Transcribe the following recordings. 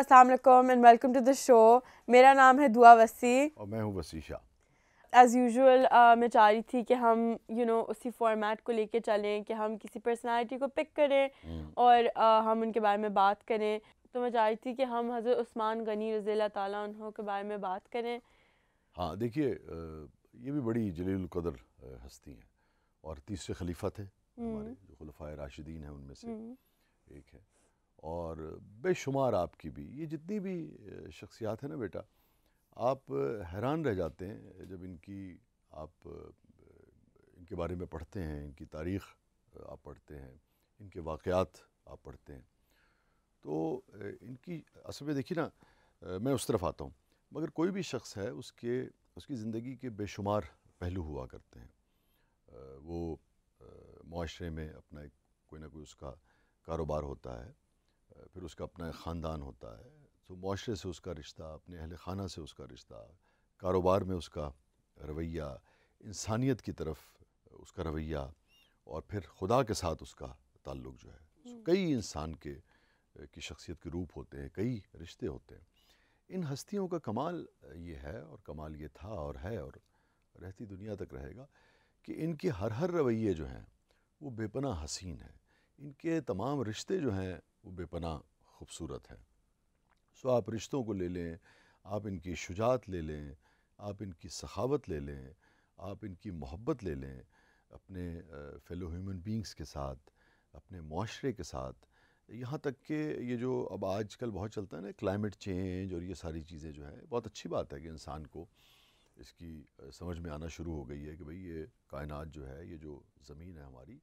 السلام علیکم and welcome to the show. میرا نام ہے دعا وسیع اور میں ہوں وسیع شاہ. ایز یوزول میں چاہ رہی تھی کہ ہم اسی فارمیٹ کو لے کے چلیں کہ ہم کسی پرسنالٹی کو پک کریں اور ہم ان کے بارے میں بات کریں. تو میں چاہ رہی تھی کہ ہم حضرت عثمان غنی رضی اللہ تعالیٰ عنہ کے بارے میں بات کریں. ہاں دیکھیے، یہ بھی بڑی جلیل القدر ہستی ہیں اور تیسرے خلیفہ تھے ہمارے جو خلفائے راشدین ہیں ان میں سے ایک ہے. اور بے شمار آپ کی بھی یہ جتنی بھی شخصیات ہیں نا بیٹا، آپ حیران رہ جاتے ہیں جب ان کے بارے میں پڑھتے ہیں، ان کی تاریخ آپ پڑھتے ہیں، ان کے واقعات آپ پڑھتے ہیں. تو ان کی اصل میں دیکھیے نا، میں اس طرف آتا ہوں، مگر کوئی بھی شخص ہے اس کی زندگی کے بے شمار پہلو ہوا کرتے ہیں. وہ معاشرے میں اپنا کوئی نہ کوئی اس کا کاروبار ہوتا ہے، پھر اس کا اپنا ایک خاندان ہوتا ہے. تو معاشرے سے اس کا رشتہ، اپنے اہل خانہ سے اس کا رشتہ، کاروبار میں اس کا رویہ، انسانیت کی طرف اس کا رویہ، اور پھر خدا کے ساتھ اس کا تعلق جو ہے. کئی انسان کی شخصیت کے روپ ہوتے ہیں، کئی رشتے ہوتے ہیں. ان ہستیوں کا کمال یہ ہے، اور کمال یہ تھا اور ہے اور رہتی دنیا تک رہے گا، کہ ان کے ہر رویے جو ہیں وہ بے پناہ حسین ہیں. ان کے تمام رشتے جو ہیں وہ بے پناہ خوبصورت ہیں. سو آپ رشتوں کو لے لیں، آپ ان کی شجاعت لے لیں، آپ ان کی سخاوت لے لیں، آپ ان کی محبت لے لیں اپنے فیلو ہیومن بینگز کے ساتھ، اپنے معاشرے کے ساتھ. یہاں تک کہ یہ جو اب آج کل بہت چلتا ہے نا، کلائمیٹ چینج اور یہ ساری چیزیں جو ہے، بہت اچھی بات ہے کہ انسان کو اس کی سمجھ میں آنا شروع ہو گئی ہے کہ بھئی یہ کائنات جو ہے، یہ جو زمین ہے ہماری،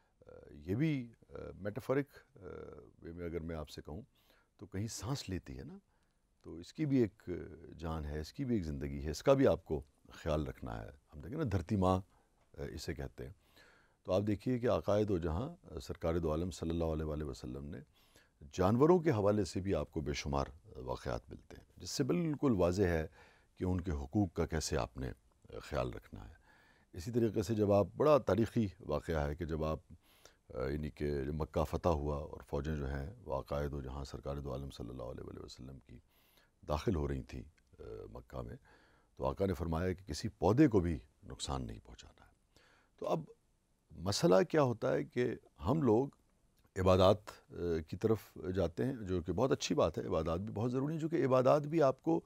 یہ بھی میٹافورک وے میں اگر میں آپ سے کہوں تو کہیں سانس لیتی ہے نا. تو اس کی بھی ایک جان ہے، اس کی بھی ایک زندگی ہے، اس کا بھی آپ کو خیال رکھنا ہے. ہم دیکھیں نا، دھرتی ماں اسے کہتے ہیں. تو آپ دیکھیے کہ آقائے دو جہاں سرکار دو عالم صلی اللہ علیہ وآلہ وسلم نے جانوروں کے حوالے سے بھی آپ کو بے شمار واقعات ملتے ہیں، جس سے بالکل واضح ہے کہ ان کے حقوق کا کیسے آپ نے خیال رکھنا ہے. اسی طریقے سے جب آپ، بڑا تاریخی واقعہ ہے کہ جب آپ یعنی کہ مکہ فتح ہوا اور فوجیں جو ہیں وہ آقائے دو جہاں سرکار دو عالم صلی اللہ علیہ وآلہ وسلم کی داخل ہو رہی تھیں مکہ میں، تو آقا نے فرمایا کہ کسی پودے کو بھی نقصان نہیں پہنچانا ہے. تو اب مسئلہ کیا ہوتا ہے کہ ہم لوگ عبادات کی طرف جاتے ہیں، جو کہ بہت اچھی بات ہے، عبادات بھی بہت ضروری ہے، چونکہ عبادات بھی آپ کو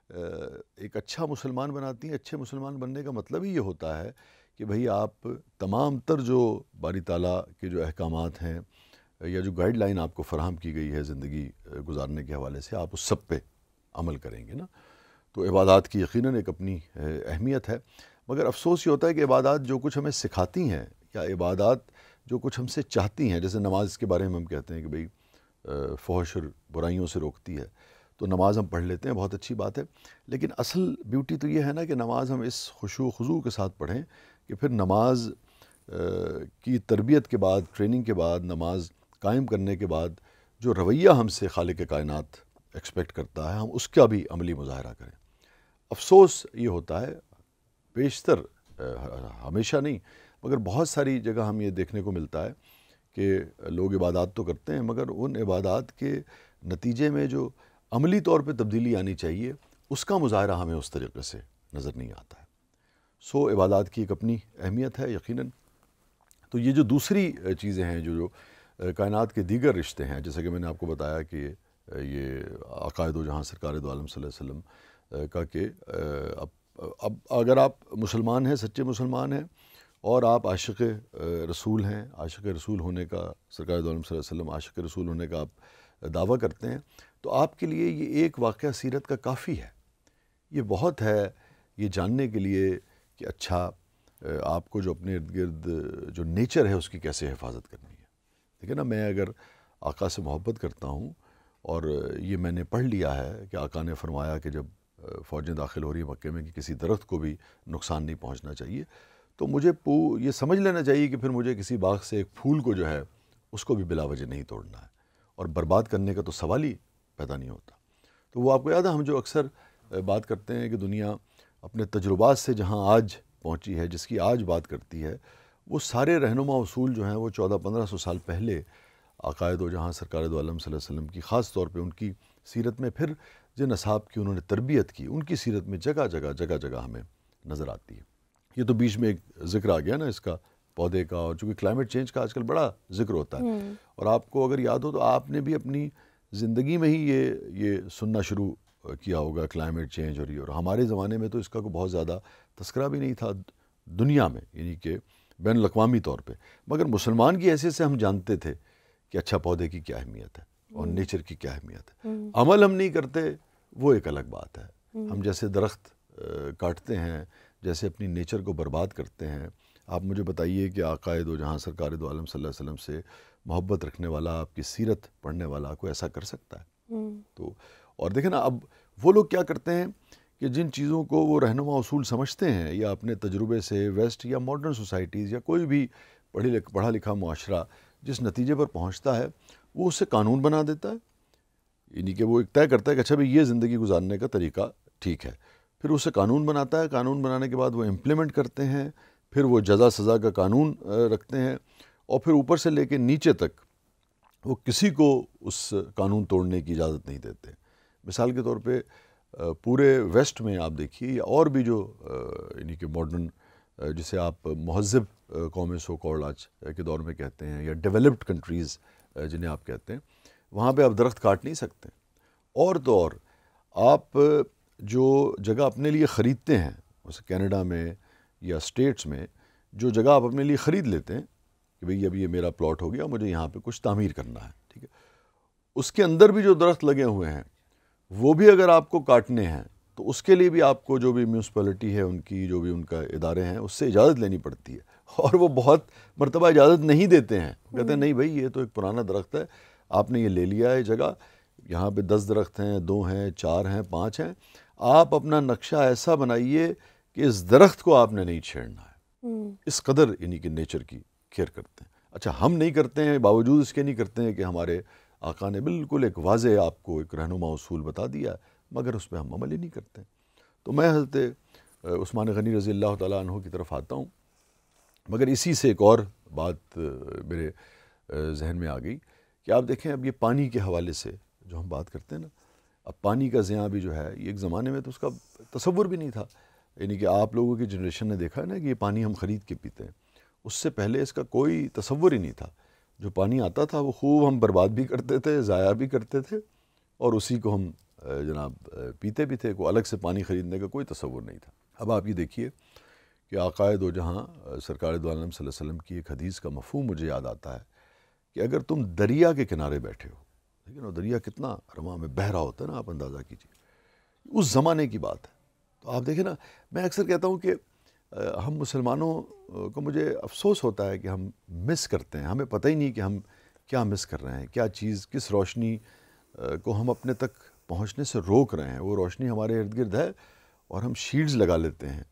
ایک اچھا مسلمان بناتی ہیں. اچھے مسلمان بننے کا مطلب ہی یہ ہوتا ہے کہ بھئی آپ تمام تر جو باری تعالیٰ کے جو احکامات ہیں یا جو گائیڈ لائن آپ کو فراہم کی گئی ہے زندگی گزارنے کے حوالے سے، آپ اس سب پہ عمل کریں گے نا. تو عبادات کی یقیناً ایک اپنی اہمیت ہے، مگر افسوس یہ ہوتا ہے کہ عبادات جو کچھ ہمیں سکھاتی ہیں، یا عبادات جو کچھ ہم سے چاہتی ہیں، جیسے نماز کے بارے میں ہم کہتے ہیں کہ بھئی فحش اور برائیوں سے روکتی ہے، تو نماز ہم پڑھ لیتے ہیں، بہت اچھی بات ہے. لیکن اصل بیوٹی تو یہ ہے نا کہ نماز ہم اس خشوع و خضوع کے ساتھ پڑھیں کہ پھر نماز کی تربیت کے بعد، ٹریننگ کے بعد، نماز قائم کرنے کے بعد جو رویہ ہم سے خالق کائنات ایکسپیکٹ کرتا ہے، ہم اس کا بھی عملی مظاہرہ کریں. افسوس یہ ہوتا ہے، بیشتر ہمیشہ نہیں مگر بہت ساری جگہ ہم یہ دیکھنے کو ملتا ہے کہ لوگ عبادات تو کرتے ہیں، مگر ان عبادات کے نتیجے میں جو عملی طور پہ تبدیلی آنی چاہیے، اس کا مظاہرہ ہمیں اس طریقے سے نظر نہیں آتا ہے. سو عبادات کی ایک اپنی اہمیت ہے یقیناً. تو یہ جو دوسری چیزیں ہیں، جو کائنات کے دیگر رشتے ہیں، جیسے کہ میں نے آپ کو بتایا کہ یہ عقائد و جہاں سرکار دو عالم صلی اللہ علیہ وسلم کا کہ اب اگر آپ مسلمان ہیں، سچے مسلمان ہیں، اور آپ عاشق رسول ہیں، عاشق رسول ہونے کا، سرکار دو عالم صلی اللہ علیہ وسلم عاشق رسول ہونے کا آپ دعویٰ کرتے ہیں، تو آپ کے لیے یہ ایک واقعہ سیرت کا کافی ہے. یہ بہت ہے یہ جاننے کے لیے کہ اچھا آپ کو جو اپنے ارد گرد جو نیچر ہے اس کی کیسے حفاظت کرنی ہے. دیکھیں نا، میں اگر آقا سے محبت کرتا ہوں، اور یہ میں نے پڑھ لیا ہے کہ آقا نے فرمایا کہ جب فوجیں داخل ہو رہی ہیں مکے میں کہ کسی درخت کو بھی نقصان نہیں پہنچنا چاہیے، تو مجھے یہ سمجھ لینا چاہیے کہ پھر مجھے کسی باغ سے ایک پھول کو جو ہے اس کو بھی بلا وجہ نہیں توڑنا ہے، اور برباد کرنے کا تو سوال ہی پیدا نہیں ہوتا. تو وہ آپ کو یاد ہے، ہم جو اکثر بات کرتے ہیں کہ دنیا اپنے تجربات سے جہاں آج پہنچی ہے، جس کی آج بات کرتی ہے، وہ سارے رہنما اصول جو ہیں وہ 1400-1500 سال پہلے عقائد و جہاں سرکار دو عالم صلی اللہ علیہ وسلم کی، خاص طور پہ ان کی سیرت میں پھر جن اصحاب کی انہوں نے تربیت کی ان کی سیرت میں جگہ جگہ ہمیں نظر آتی ہے. یہ تو بیچ میں ایک ذکر آ گیا نا اس کا پودے کا، اور چونکہ کلائمیٹ چینج کا آج کل بڑا ذکر ہوتا ہے، اور آپ کو اگر یاد ہو تو آپ نے بھی اپنی زندگی میں ہی یہ سننا شروع کیا ہوگا کلائمیٹ چینج، اور ہمارے زمانے میں تو اس کا کوئی بہت زیادہ تذکرہ بھی نہیں تھا دنیا میں، یعنی کہ بین الاقوامی طور پہ. مگر مسلمان کی حیثیت سے ہم جانتے تھے کہ اچھا پودے کی کیا اہمیت ہے اور نیچر کی کیا اہمیت ہے. عمل ہم نہیں کرتے وہ ایک الگ بات ہے. ہم جیسے درخت کاٹتے ہیں، جیسے اپنی نیچر کو برباد کرتے ہیں. آپ مجھے بتائیے کہ آقا دو جہاں سرکار دو عالم صلی اللہ علیہ وسلم سے محبت رکھنے والا، آپ کی سیرت پڑھنے والا کوئی ایسا کر سکتا ہے؟ تو اور دیکھیں نا، اب وہ لوگ کیا کرتے ہیں کہ جن چیزوں کو وہ رہنما اصول سمجھتے ہیں، یا اپنے تجربے سے ویسٹ یا ماڈرن سوسائٹیز یا کوئی بھی پڑھا لکھا معاشرہ جس نتیجے پر پہنچتا ہے وہ اسے قانون بنا دیتا ہے. یعنی کہ وہ ایک طے کرتا ہے کہ اچھا بھئی یہ زندگی گزارنے کا طریقہ ٹھیک ہے، پھر اسے قانون بناتا ہے. قانون بنانے کے بعد وہ امپلیمنٹ کرتے ہیں، پھر وہ جزا سزا کا قانون رکھتے ہیں، اور پھر اوپر سے لے کے نیچے تک وہ کسی کو اس قانون توڑنے کی اجازت نہیں دیتے. مثال کے طور پہ پورے ویسٹ میں آپ دیکھیے، یا اور بھی جو یعنی کہ ماڈرن جسے آپ مہذب قومیں سو کالڈ آج کے دور میں کہتے ہیں، یا ڈیولپڈ کنٹریز جنہیں آپ کہتے ہیں، وہاں پہ آپ درخت کاٹ نہیں سکتے. اور تو اور آپ جو جگہ اپنے لیے خریدتے ہیں، جیسے کینیڈا میں یا اسٹیٹس میں جو جگہ آپ اپنے لیے خرید لیتے ہیں کہ بھئی اب یہ میرا پلاٹ ہو گیا، مجھے یہاں پہ کچھ تعمیر کرنا ہے، ٹھیک ہے، اس کے اندر بھی جو درخت لگے ہوئے ہیں وہ بھی اگر آپ کو کاٹنے ہیں تو اس کے لیے بھی آپ کو جو بھی میونسپلٹی ہے، ان کی جو بھی ان کا ادارے ہیں، اس سے اجازت لینی پڑتی ہے. اور وہ بہت مرتبہ اجازت نہیں دیتے ہیں، کہتے ہیں نہیں بھائی یہ تو ایک پرانا درخت ہے، آپ نے یہ لے لیا ہے جگہ، یہاں پہ 10 درخت ہیں، 2 ہیں، 4 ہیں، 5 ہیں، آپ اپنا نقشہ ایسا بنائیے کہ اس درخت کو آپ نے نہیں چھیڑنا ہے. اس قدر یعنی کہ نیچر کی کیئر کرتے ہیں. اچھا ہم نہیں کرتے ہیں، باوجود اس کے نہیں کرتے ہیں کہ ہمارے آقا نے بالکل ایک واضح آپ کو ایک رہنما اصول بتا دیا، مگر اس پہ ہم عمل ہی نہیں کرتے. تو میں حضرت عثمان غنی رضی اللہ تعالیٰ عنہ کی طرف آتا ہوں، مگر اسی سے ایک اور بات میرے ذہن میں آ گئی کہ آپ دیکھیں اب یہ پانی کے حوالے سے جو ہم بات کرتے ہیں نا، اب پانی کا زیاں بھی جو ہے یہ ایک زمانے میں تو اس کا تصور بھی نہیں تھا. یعنی کہ آپ لوگوں کی جنریشن نے دیکھا ہے نا کہ یہ پانی ہم خرید کے پیتے ہیں، اس سے پہلے اس کا کوئی تصور ہی نہیں تھا. جو پانی آتا تھا وہ خوب ہم برباد بھی کرتے تھے، ضائع بھی کرتے تھے، اور اسی کو ہم جناب پیتے بھی تھے. کوئی الگ سے پانی خریدنے کا کوئی تصور نہیں تھا. اب آپ یہ دیکھیے کہ آقا دو جہاں سرکار دو عالم صلی اللہ علیہ وسلم کی ایک حدیث کا مفہوم مجھے یاد آتا ہے کہ اگر تم دریا کے کنارے بیٹھے ہو، لیکن وہ دریا کتنا رواں میں بہہ رہا ہوتا ہے نا، آپ اندازہ کیجیے، اس زمانے کی بات ہے. تو آپ دیکھیں نا، میں اکثر کہتا ہوں کہ ہم مسلمانوں کو مجھے افسوس ہوتا ہے کہ ہم مس کرتے ہیں، ہمیں پتہ ہی نہیں کہ ہم کیا مس کر رہے ہیں، کیا چیز، کس روشنی کو ہم اپنے تک پہنچنے سے روک رہے ہیں. وہ روشنی ہمارے ارد گرد ہے، اور ہم شیلڈز لگا لیتے ہیں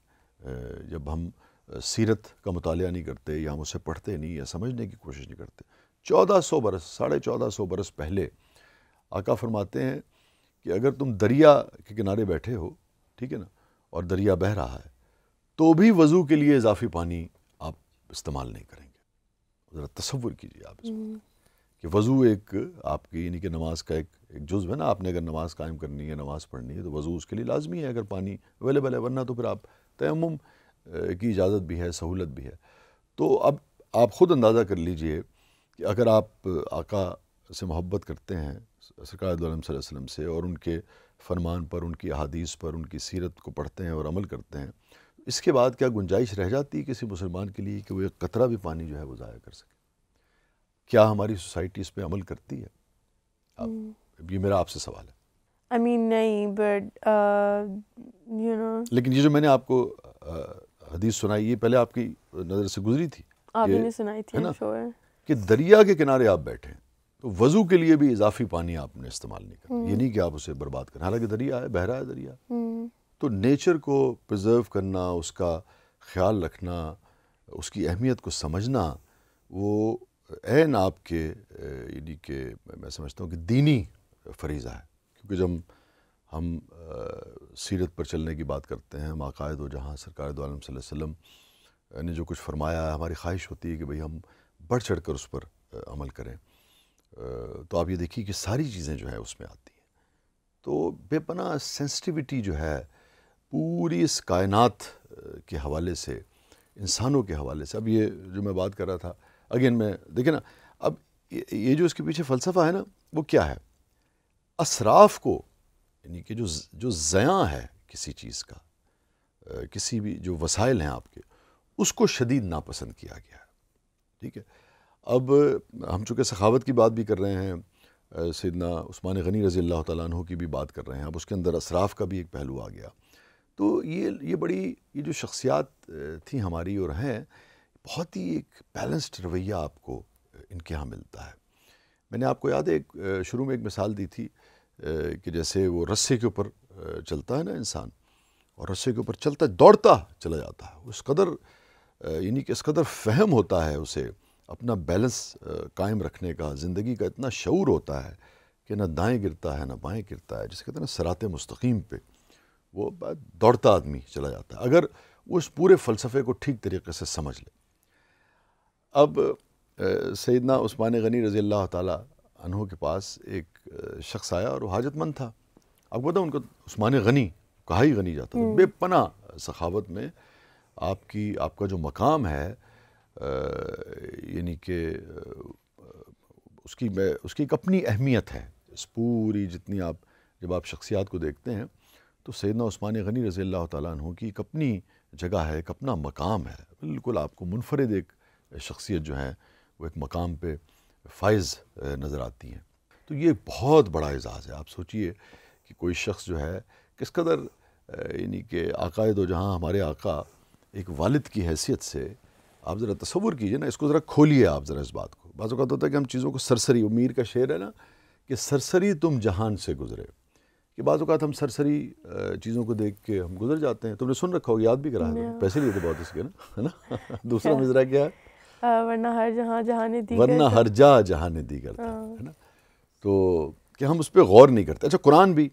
جب ہم سیرت کا مطالعہ نہیں کرتے، یا ہم اسے پڑھتے نہیں، یا سمجھنے کی کوشش نہیں کرتے. 1400 برس، 1450 برس پہلے آقا فرماتے ہیں کہ اگر تم دریا کے کنارے بیٹھے ہو، ٹھیک ہے نا، اور دریا بہہ رہا ہے، تو بھی وضو کے لیے اضافی پانی آپ استعمال نہیں کریں گے. ذرا تصور کیجیے آپ اس میں کہ وضو ایک آپ کی یعنی کہ نماز کا ایک جزو ہے نا. آپ نے اگر نماز قائم کرنی ہے، نماز پڑھنی ہے، تو وضو اس کے لیے لازمی ہے اگر پانی اویلیبل ہے، ورنہ تو پھر آپ تیمم کی اجازت بھی ہے، سہولت بھی ہے. تو اب آپ خود اندازہ کر لیجئے کہ اگر آپ آقا سے محبت کرتے ہیں، سرکار دو عالم صلی اللہ علیہ وسلم سے، اور ان کے فرمان پر، ان کی احادیث پر، ان کی سیرت کو پڑھتے ہیں اور عمل کرتے ہیں، اس کے بعد کیا گنجائش رہ جاتی ہے کسی مسلمان کے لیے کہ وہ ایک قطرہ بھی پانی جو ہے وہ ضائع کر سکے؟ کیا ہماری سوسائٹی اس پہ عمل کرتی ہے؟ یہ میرا آپ سے سوال ہے. I mean نہیں، but you know، لیکن یہ جو میں نے آپ کو حدیث سنائی، یہ پہلے آپ کی نظر سے گزری تھی، آپ نے سنائی تھی کہ دریا کے کنارے آپ بیٹھے ہیں تو وضو کے لیے بھی اضافی پانی آپ نے استعمال نہیں کرنا. یہ نہیں کہ آپ اسے برباد کریں، حالانکہ دریا ہے، بہہ رہا ہے دریا. تو نیچر کو پرزرو کرنا، اس کا خیال رکھنا، اس کی اہمیت کو سمجھنا، وہ عین آپ کے یعنی کہ میں سمجھتا ہوں کہ دینی فریضہ ہے. کیونکہ جب ہم سیرت پر چلنے کی بات کرتے ہیں، آقا دو جہاں سرکار دو عالم صلی اللہ علیہ وسلم نے جو کچھ فرمایا ہے، ہماری خواہش ہوتی ہے کہ بھئی ہم بڑھ چڑھ کر اس پر عمل کریں. تو آپ یہ دیکھیے کہ ساری چیزیں جو ہیں اس میں آتی ہیں. تو بے پناہ سینسٹیوٹی جو ہے پوری اس کائنات کے حوالے سے، انسانوں کے حوالے سے. اب یہ جو میں بات کر رہا تھا اگین، میں دیکھیں نا، اب یہ جو اس کے پیچھے فلسفہ ہے نا، وہ کیا ہے؟ اسراف کو، یعنی کہ جو زیاں ہے کسی چیز کا، کسی بھی جو وسائل ہیں آپ کے، اس کو شدید ناپسند کیا گیا ہے. ٹھیک ہے. اب ہم چونکہ سخاوت کی بات بھی کر رہے ہیں، سیدنا عثمان غنی رضی اللہ تعالیٰ عنہ کی بھی بات کر رہے ہیں، اب اس کے اندر اسراف کا بھی ایک پہلو آ گیا. تو یہ جو شخصیات تھیں ہماری اور ہیں، بہت ہی ایک بیلنسڈ رویہ آپ کو ان کے ہاں ملتا ہے. میں نے آپ کو یاد ہے شروع میں ایک مثال دی تھی کہ جیسے وہ رسے کے اوپر چلتا ہے نا انسان، اور رسے کے اوپر چلتا دوڑتا چلا جاتا ہے، اس قدر یعنی کہ اس قدر فہم ہوتا ہے اسے اپنا بیلنس قائم رکھنے کا، زندگی کا اتنا شعور ہوتا ہے کہ نہ دائیں گرتا ہے نہ بائیں گرتا ہے، جسے کہتے ہیں نا صراط مستقیم پہ وہ دوڑتا آدمی چلا جاتا ہے، اگر وہ اس پورے فلسفے کو ٹھیک طریقے سے سمجھ لے. اب سیدنا عثمان غنی رضی اللہ تعالیٰ عنہ کے پاس ایک شخص آیا اور وہ حاجت مند تھا. آپ کو پتہ ان کو عثمان غنی کہا ہی غنی جاتا تھا. بے پناہ سخاوت میں آپ کا جو مقام ہے، یعنی کہ اس کی ایک اپنی اہمیت ہے. اس پوری جتنی جب آپ شخصیات کو دیکھتے ہیں تو سیدنا عثمان غنی رضی اللہ تعالیٰ عنہ کی ایک اپنی جگہ ہے، ایک اپنا مقام ہے. بالکل آپ کو منفرد ایک شخصیت جو ہے وہ ایک مقام پہ فائز نظر آتی ہیں. تو یہ بہت بڑا اعزاز ہے. آپ سوچئے کہ کوئی شخص جو ہے کس قدر، یعنی کہ آقائے دو جہاں ہمارے آقا ایک والد کی حیثیت سے، آپ ذرا تصور کیجئے نا، اس کو ذرا کھولیے آپ ذرا اس بات کو. بعض اوقات ہوتا ہے کہ ہم چیزوں کو سرسری، میر کا شعر ہے نا کہ سرسری تم جہان سے گزرے، کہ بعض اوقات ہم سرسری چیزوں کو دیکھ کے ہم گزر جاتے ہیں. تم نے سن رکھا ہو، یاد بھی کرا ہے، پیسے لیے تھے بہت اس کے نا، ہے نا. دوسرا مصرعہ کیا ہے؟ ورنہ ہر جہاں جہان دیگر، ورنہ ہر جا جہان دیگر تھا، ہے نا. تو کہ ہم اس پہ غور نہیں کرتے. اچھا، قرآن بھی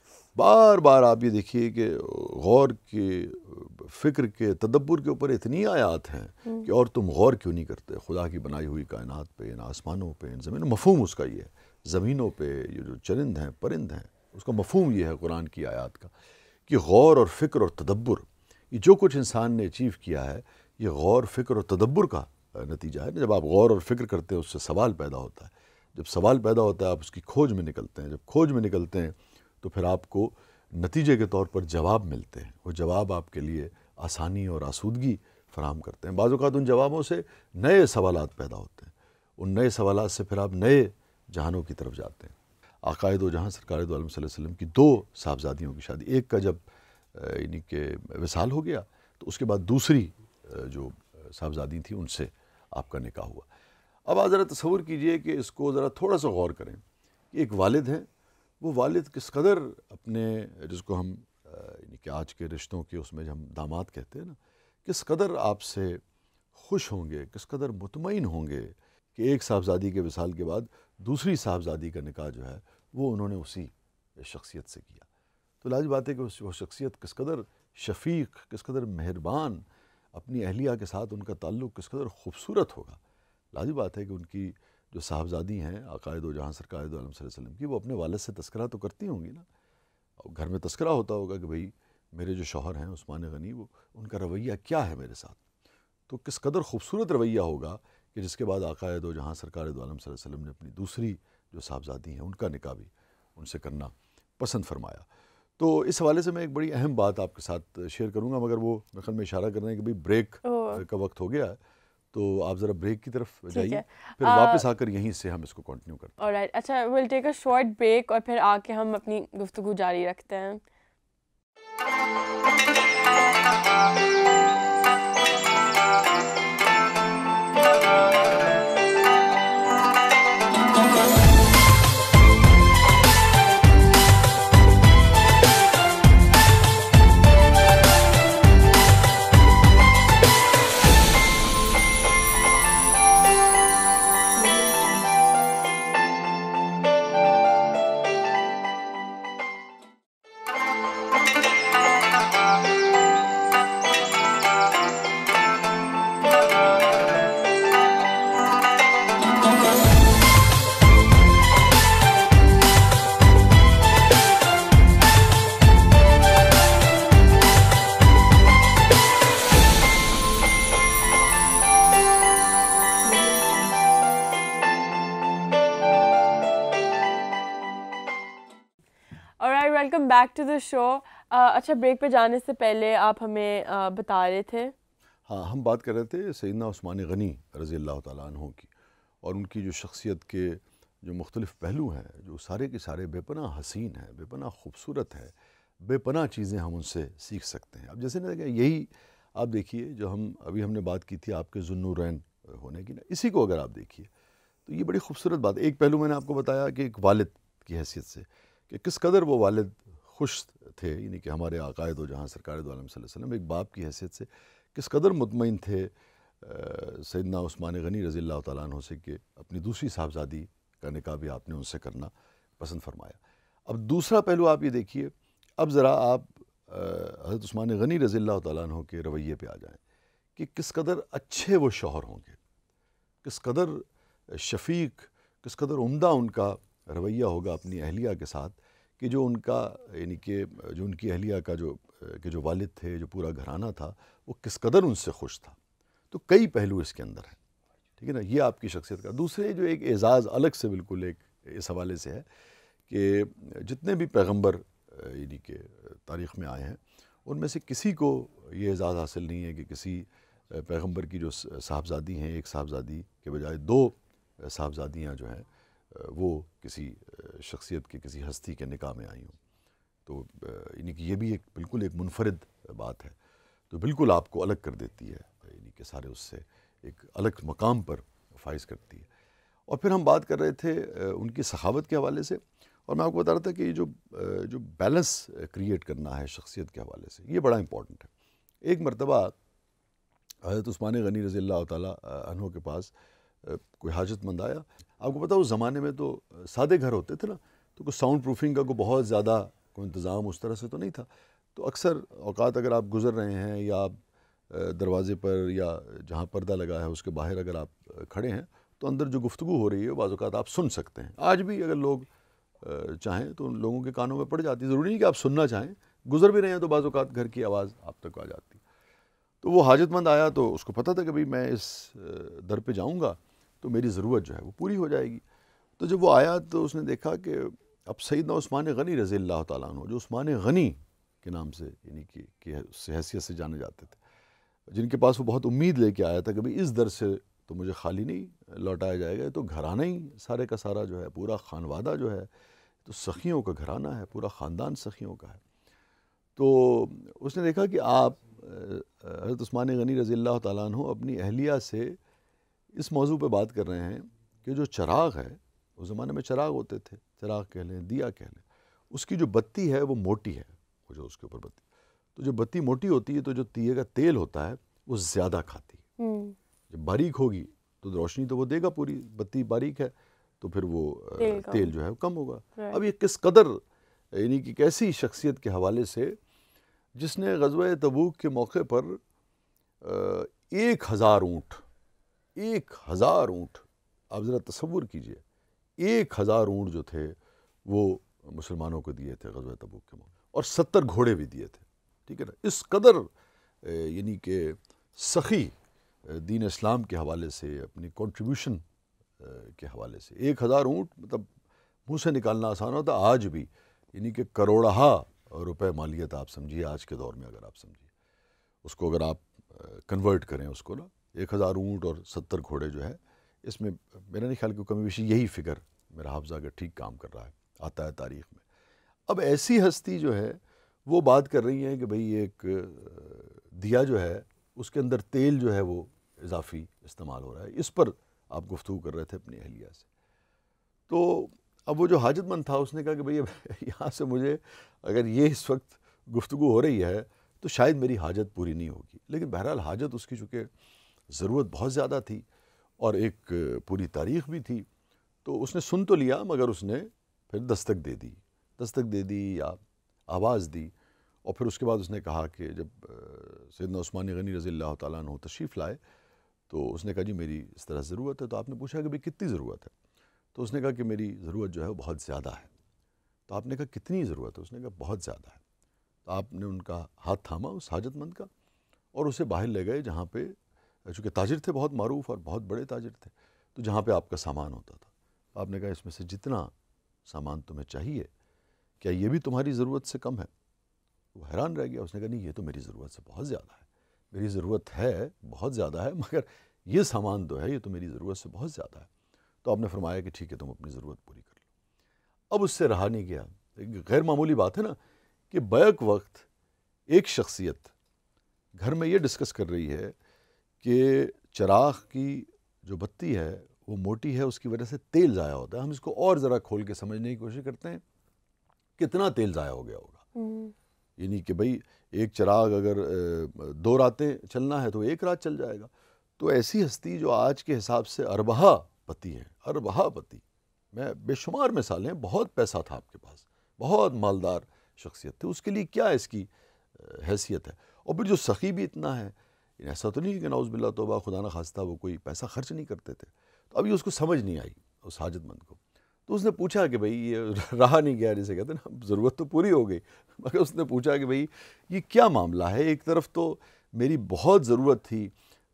بار بار آپ یہ دیکھیے کہ غور کے، فکر کے، تدبر کے اوپر اتنی آیات ہیں کہ اور تم غور کیوں نہیں کرتے خدا کی بنائی ہوئی کائنات پہ، ان آسمانوں پہ، ان زمینوں. مفہوم اس کا یہ ہے، زمینوں پہ یہ جو چرند ہیں، پرند ہیں، اس کا مفہوم یہ ہے قرآن کی آیات کا کہ غور اور فکر اور تدبر، یہ جو کچھ انسان نے اچیو کیا ہے یہ غور، فکر اور تدبر کا نتیجہ ہے. جب آپ غور اور فکر کرتے ہیں اس سے سوال پیدا ہوتا ہے. جب سوال پیدا ہوتا ہے آپ اس کی کھوج میں نکلتے ہیں. جب کھوج میں نکلتے ہیں تو پھر آپ کو نتیجے کے طور پر جواب ملتے ہیں. وہ جواب آپ کے لیے آسانی اور آسودگی فراہم کرتے ہیں. بعض اوقات ان جوابوں سے نئے سوالات پیدا ہوتے ہیں. ان نئے سوالات سے پھر آپ نئے جہانوں کی طرف جاتے ہیں. آقائے دو جہاں سرکار دو عالم صلی اللہ علیہ وسلم کی 2 صاحبزادیوں کی شادی، ایک کا جب یعنی کہ وصال ہو گیا تو اس کے بعد دوسری جو صاحبزادی تھیں ان سے آپ کا نکاح ہوا. اب آپ ذرا تصور کیجئے کہ اس کو ذرا تھوڑا سا غور کریں کہ ایک والد ہیں، وہ والد کس قدر اپنے، جس کو ہم یعنی کہ آج کے رشتوں کے اس میں ہم داماد کہتے ہیں نا، کس قدر آپ سے خوش ہوں گے، کس قدر مطمئن ہوں گے کہ ایک صاحبزادی کے وصال کے بعد دوسری صاحبزادی کا نکاح جو ہے وہ انہوں نے اسی شخصیت سے کیا. تو لازم بات ہے کہ وہ شخصیت کس قدر شفیق، کس قدر مہربان، اپنی اہلیہ کے ساتھ ان کا تعلق کس قدر خوبصورت ہوگا. لازم بات ہے کہ ان کی جو صاحبزادی ہیں آقائے دو جہاں سرکار دو عالم صلی اللہ علیہ وسلم کی، وہ اپنے والد سے تذکرہ تو کرتی ہوں گی نا. گھر میں تذکرہ ہوتا ہوگا کہ بھئی میرے جو شوہر ہیں عثمان غنی، وہ ان کا رویہ کیا ہے میرے ساتھ. تو کس قدر خوبصورت رویہ ہوگا کہ جس کے بعد آقائے دو جہاں سرکار دو عالم صلی اللہ علیہ وسلم نے اپنی دوسری جو صاحبزادی ہیں ان کا نکاح بھی ان سے کرنا پسند فرمایا. تو اس حوالے سے میں ایک بڑی اہم بات آپ کے ساتھ شیئر کروں گا، مگر وہ میرے خیال میں اشارہ کر رہے ہیں کہ بھئی بریک کا وقت ہو گیا ہے، تو آپ ذرا بریک کی طرف جائیے، پھر واپس آ کر یہیں سے ہم اس کو کنٹینیو کرتے ہیں. آلرائٹ، اچھا، well take a short break اور پھر آ کے ہم اپنی گفتگو جاری رکھتے ہیں. Welcome back to the show. اچھا بریک پہ جانے سے پہلے آپ ہمیں بتا رہے تھے. ہاں ہم بات کر رہے تھے سیدنا عثمان غنی رضی اللہ تعالیٰ عنہ کی، اور ان کی جو شخصیت کے جو مختلف پہلو ہیں، جو سارے کے سارے بے پناہ حسین ہیں، بے پناہ خوبصورت ہے، بے پناہ چیزیں ہم ان سے سیکھ سکتے ہیں. اب جیسے نا کہ یہی آپ دیکھیے جو ہم نے بات کی تھی آپ کے ذوالنورین ہونے کی نا، اسی کو اگر آپ دیکھیے تو یہ بڑی خوبصورت بات ہے. ایک پہلو میں نے آپ کو بتایا کہ ایک والد کی حیثیت سے کہ کس قدر وہ والد خوش تھے، یعنی کہ ہمارے آقائد و جہاں سرکار دو عالم صلی اللہ علیہ وسلم ایک باپ کی حیثیت سے کس قدر مطمئن تھے سیدنا عثمان غنی رضی اللہ تعالیٰ عنہ سے کہ اپنی دوسری صاحبزادی کا نکاح بھی آپ نے ان سے کرنا پسند فرمایا. اب دوسرا پہلو آپ یہ دیکھیے، اب ذرا آپ حضرت عثمان غنی رضی اللہ تعالیٰ عنہ کے رویے پہ آ جائیں کہ کس قدر اچھے وہ شوہر ہوں گے، کس قدر شفیق، کس قدر عمدہ ان کا رویہ ہوگا اپنی اہلیہ کے ساتھ، کہ جو ان کا یعنی کہ جو ان کی اہلیہ کا جو والد تھے، جو پورا گھرانہ تھا، وہ کس قدر ان سے خوش تھا. تو کئی پہلو اس کے اندر ہیں، ٹھیک ہے نا. یہ آپ کی شخصیت کا. دوسرے جو ایک اعزاز الگ سے بالکل ایک اس حوالے سے ہے کہ جتنے بھی پیغمبر یعنی کہ تاریخ میں آئے ہیں، ان میں سے کسی کو یہ اعزاز حاصل نہیں ہے کہ کسی پیغمبر کی جو صاحبزادی ہیں، ایک صاحبزادی کے بجائے دو صاحبزادیاں جو ہیں وہ کسی شخصیت کے، کسی ہستی کے نکاح میں آئی ہوں. تو یعنی کہ یہ بھی ایک بالکل ایک منفرد بات ہے، تو بالکل آپ کو الگ کر دیتی ہے، یعنی کہ سارے اس سے ایک الگ مقام پر فائز کرتی ہے. اور پھر ہم بات کر رہے تھے ان کی سخاوت کے حوالے سے، اور میں آپ کو بتا رہا تھا کہ یہ جو بیلنس کریٹ کرنا ہے شخصیت کے حوالے سے، یہ بڑا امپورٹنٹ ہے. ایک مرتبہ حضرت عثمان غنی رضی اللہ تعالیٰ عنہ کے پاس کوئی حاجت مند آیا. آپ کو پتہ اس زمانے میں تو سادے گھر ہوتے تھے نا، تو کوئی ساؤنڈ پروفنگ کا کوئی بہت زیادہ کوئی انتظام اس طرح سے تو نہیں تھا. تو اکثر اوقات اگر آپ گزر رہے ہیں یا آپ دروازے پر یا جہاں پردہ لگا ہے اس کے باہر اگر آپ کھڑے ہیں تو اندر جو گفتگو ہو رہی ہے بعض اوقات آپ سن سکتے ہیں. آج بھی اگر لوگ چاہیں تو ان لوگوں کے کانوں میں پڑ جاتی ہے، ضروری نہیں کہ آپ سننا چاہیں، گزر بھی رہے ہیں تو بعض اوقات گھر کی آواز آپ تک آ جاتی. تو وہ حاجت مند آیا تو اس کو پتہ تھا کہ بھئی میں اس در پہ جاؤں گا تو میری ضرورت جو ہے وہ پوری ہو جائے گی. تو جب وہ آیا تو اس نے دیکھا کہ اب سیدنا عثمان غنی رضی اللہ تعالیٰ عنہ، جو عثمان غنی کے نام سے یعنی کہ حیثیت سے جانے جاتے تھے، جن کے پاس وہ بہت امید لے کے آیا تھا کہ بھئی اس در سے تو مجھے خالی نہیں لوٹایا جائے گا، تو گھرانہ ہی سارے کا سارا جو ہے، پورا خانوادہ جو ہے تو سخیوں کا گھرانہ ہے، پورا خاندان سخیوں کا ہے. تو اس نے دیکھا کہ آپ حضرت عثمان غنی رضی اللہ تعالیٰ عنہ اپنی اہلیہ سے اس موضوع پہ بات کر رہے ہیں کہ جو چراغ ہے، اس زمانے میں چراغ ہوتے تھے، چراغ کہہ لیں، دیا کہہ لیں، اس کی جو بتی ہے وہ موٹی ہے، وہ جو اس کے اوپر بتی، تو جو بتی موٹی ہوتی ہے تو جو تیے کا تیل ہوتا ہے وہ زیادہ کھاتی ہے. جب باریک ہوگی تو روشنی تو وہ دے گا، پوری بتی باریک ہے تو پھر وہ تیل جو ہے وہ کم ہوگا. اب یہ کس قدر یعنی کہ کیسی شخصیت کے حوالے سے جس نے غزوہ تبوک کے موقع پر 1000 اونٹ 1000 اونٹ، آپ ذرا تصور کیجئے، 1000 اونٹ جو تھے وہ مسلمانوں کو دیے تھے غزوہ تبوک کے موقع، اور 70 گھوڑے بھی دیے تھے، ٹھیک ہے نا. اس قدر یعنی کہ سخی دین اسلام کے حوالے سے، اپنی کنٹریبیوشن کے حوالے سے. 1000 اونٹ مطلب منہ سے نکالنا آسان ہوتا، آج بھی یعنی کہ کروڑہا روپے مالیت آپ سمجھیے آج کے دور میں، اگر آپ سمجھیے اس کو، اگر آپ کنورٹ کریں اس کو نا، 1000 اونٹ اور 70 گھوڑے جو ہے، اس میں میرا نہیں خیال کہ کمی بیشی یہی فگر میرا حافظہ اگر ٹھیک کام کر رہا ہے آتا ہے تاریخ میں. اب ایسی ہستی جو ہے وہ بات کر رہی ہیں کہ بھئی ایک دیا جو ہے اس کے اندر تیل جو ہے وہ اضافی استعمال ہو رہا ہے، اس پر آپ گفتگو کر رہے تھے اپنی اہلیہ سے. تو اب وہ جو حاجت مند تھا اس نے کہا کہ بھئی یہاں سے مجھے اگر یہ اس وقت گفتگو ہو رہی ہے تو شاید میری حاجت پوری نہیں ہوگی. لیکن بہرحال حاجت اس کی چونکہ ضرورت بہت زیادہ تھی اور ایک پوری تاریخ بھی تھی، تو اس نے سن تو لیا مگر اس نے پھر دستک دے دی یا آواز دی. اور پھر اس کے بعد اس نے کہا کہ جب سیدنا عثمان غنی رضی اللہ تعالیٰ عنہ تشریف لائے تو اس نے کہا جی میری اس طرح ضرورت ہے. تو آپ نے پوچھا کہ بھئی کتنی ضرورت ہے؟ تو اس نے کہا کہ میری ضرورت جو ہے وہ بہت زیادہ ہے. تو آپ نے کہا کتنی ضرورت ہے؟ اس نے کہا بہت زیادہ ہے. تو آپ نے ان کا ہاتھ تھاما اس حاجت مند کا اور اسے باہر لے گئے جہاں پہ، چونکہ تاجر تھے بہت معروف اور بہت بڑے تاجر تھے، تو جہاں پہ آپ کا سامان ہوتا تھا. آپ نے کہا اس میں سے جتنا سامان تمہیں چاہیے کیا یہ بھی تمہاری ضرورت سے کم ہے؟ وہ حیران رہ گیا. اس نے کہا نہیں، یہ تو میری ضرورت سے بہت زیادہ ہے. میری ضرورت ہے بہت زیادہ ہے، مگر یہ سامان تو ہے، یہ تو میری ضرورت سے بہت زیادہ ہے. تو آپ نے فرمایا کہ ٹھیک ہے، تم اپنی ضرورت پوری کر لو. اب اس سے رہا نہیں گیا. ایک غیر معمولی بات ہے نا کہ بیک وقت ایک شخصیت گھر میں یہ ڈسکس کر رہی ہے کہ چراغ کی جو بتی ہے وہ موٹی ہے، اس کی وجہ سے تیل ضائع ہوتا ہے. ہم اس کو اور ذرا کھول کے سمجھنے کی کوشش کرتے ہیں، کتنا تیل ضائع ہو گیا ہوگا. یعنی کہ بھئی ایک چراغ اگر 2 راتیں چلنا ہے تو 1 رات چل جائے گا. تو ایسی ہستی جو آج کے حساب سے ارباہ پتی ہیں، ارباہ پتی، میں بے شمار مثالیں، بہت پیسہ تھا آپ کے پاس، بہت مالدار شخصیت تھی، اس کے لیے کیا اس کی حیثیت ہے. اور پھر جو سخی بھی اتنا ہے، ایسا تو نہیں کہ نعوذ باللہ توبہ خدا نہ خواستہ وہ کوئی پیسہ خرچ نہیں کرتے تھے. تو ابھی اس کو سمجھ نہیں آئی اس حاجت مند کو. تو اس نے پوچھا کہ بھئی یہ رہا نہیں گیا، جسے کہتے ہیں نا، ضرورت تو پوری ہو گئی، مگر اس نے پوچھا کہ بھئی یہ کیا معاملہ ہے؟ ایک طرف تو میری بہت ضرورت تھی،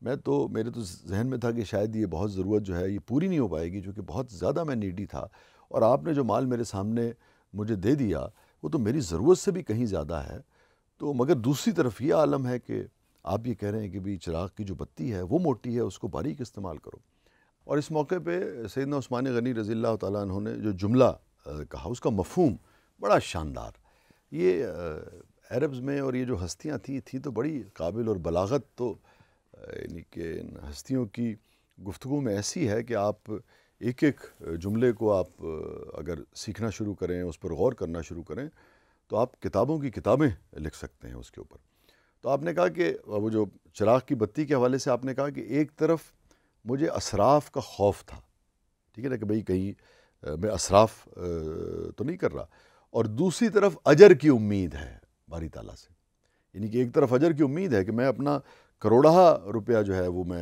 میرے تو ذہن میں تھا کہ شاید یہ بہت ضرورت جو ہے یہ پوری نہیں ہو پائے گی، چونکہ بہت زیادہ میں نیڈی تھا، اور آپ نے جو مال میرے سامنے مجھے دے دیا وہ تو میری ضرورت سے بھی کہیں زیادہ ہے. تو مگر دوسری طرف یہ عالم ہے کہ آپ یہ کہہ رہے ہیں کہ بھی چراغ کی جو بتی ہے وہ موٹی ہے، اس کو باریک استعمال کرو. اور اس موقع پہ سیدنا عثمان غنی رضی اللہ تعالیٰ عنہ نے جو جملہ کہا، اس کا مفہوم بڑا شاندار. یہ عربز میں اور یہ جو ہستیاں تھیں تو بڑی قابل، اور بلاغت تو یعنی کہ ان ہستیوں کی گفتگو میں ایسی ہے کہ آپ ایک ایک جملے کو آپ اگر سیکھنا شروع کریں، اس پر غور کرنا شروع کریں، تو آپ کتابوں کی کتابیں لکھ سکتے ہیں اس کے اوپر. تو آپ نے کہا کہ وہ جو چراغ کی بتی کے حوالے سے آپ نے کہا کہ ایک طرف مجھے اسراف کا خوف تھا، ٹھیک ہے نا، کہ بھئی کہیں میں اسراف تو نہیں کر رہا، اور دوسری طرف اجر کی امید ہے باری تعالیٰ سے. یعنی کہ ایک طرف اجر کی امید ہے کہ میں اپنا کروڑہ روپیہ جو ہے وہ میں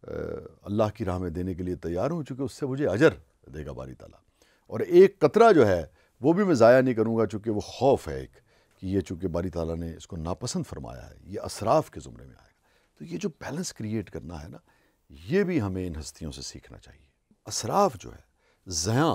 اللہ کی راہ میں دینے کے لیے تیار ہوں، چونکہ اس سے مجھے اجر دے گا باری تعالیٰ. اور ایک قطرہ جو ہے وہ بھی میں ضائع نہیں کروں گا، چونکہ وہ خوف ہے ایک کہ یہ چونکہ باری تعالیٰ نے اس کو ناپسند فرمایا ہے، یہ اسراف کے زمرے میں آئے گا. تو یہ جو بیلنس کریٹ کرنا ہے نا، یہ بھی ہمیں ان ہستیوں سے سیکھنا چاہیے. اسراف جو ہے، زیاں،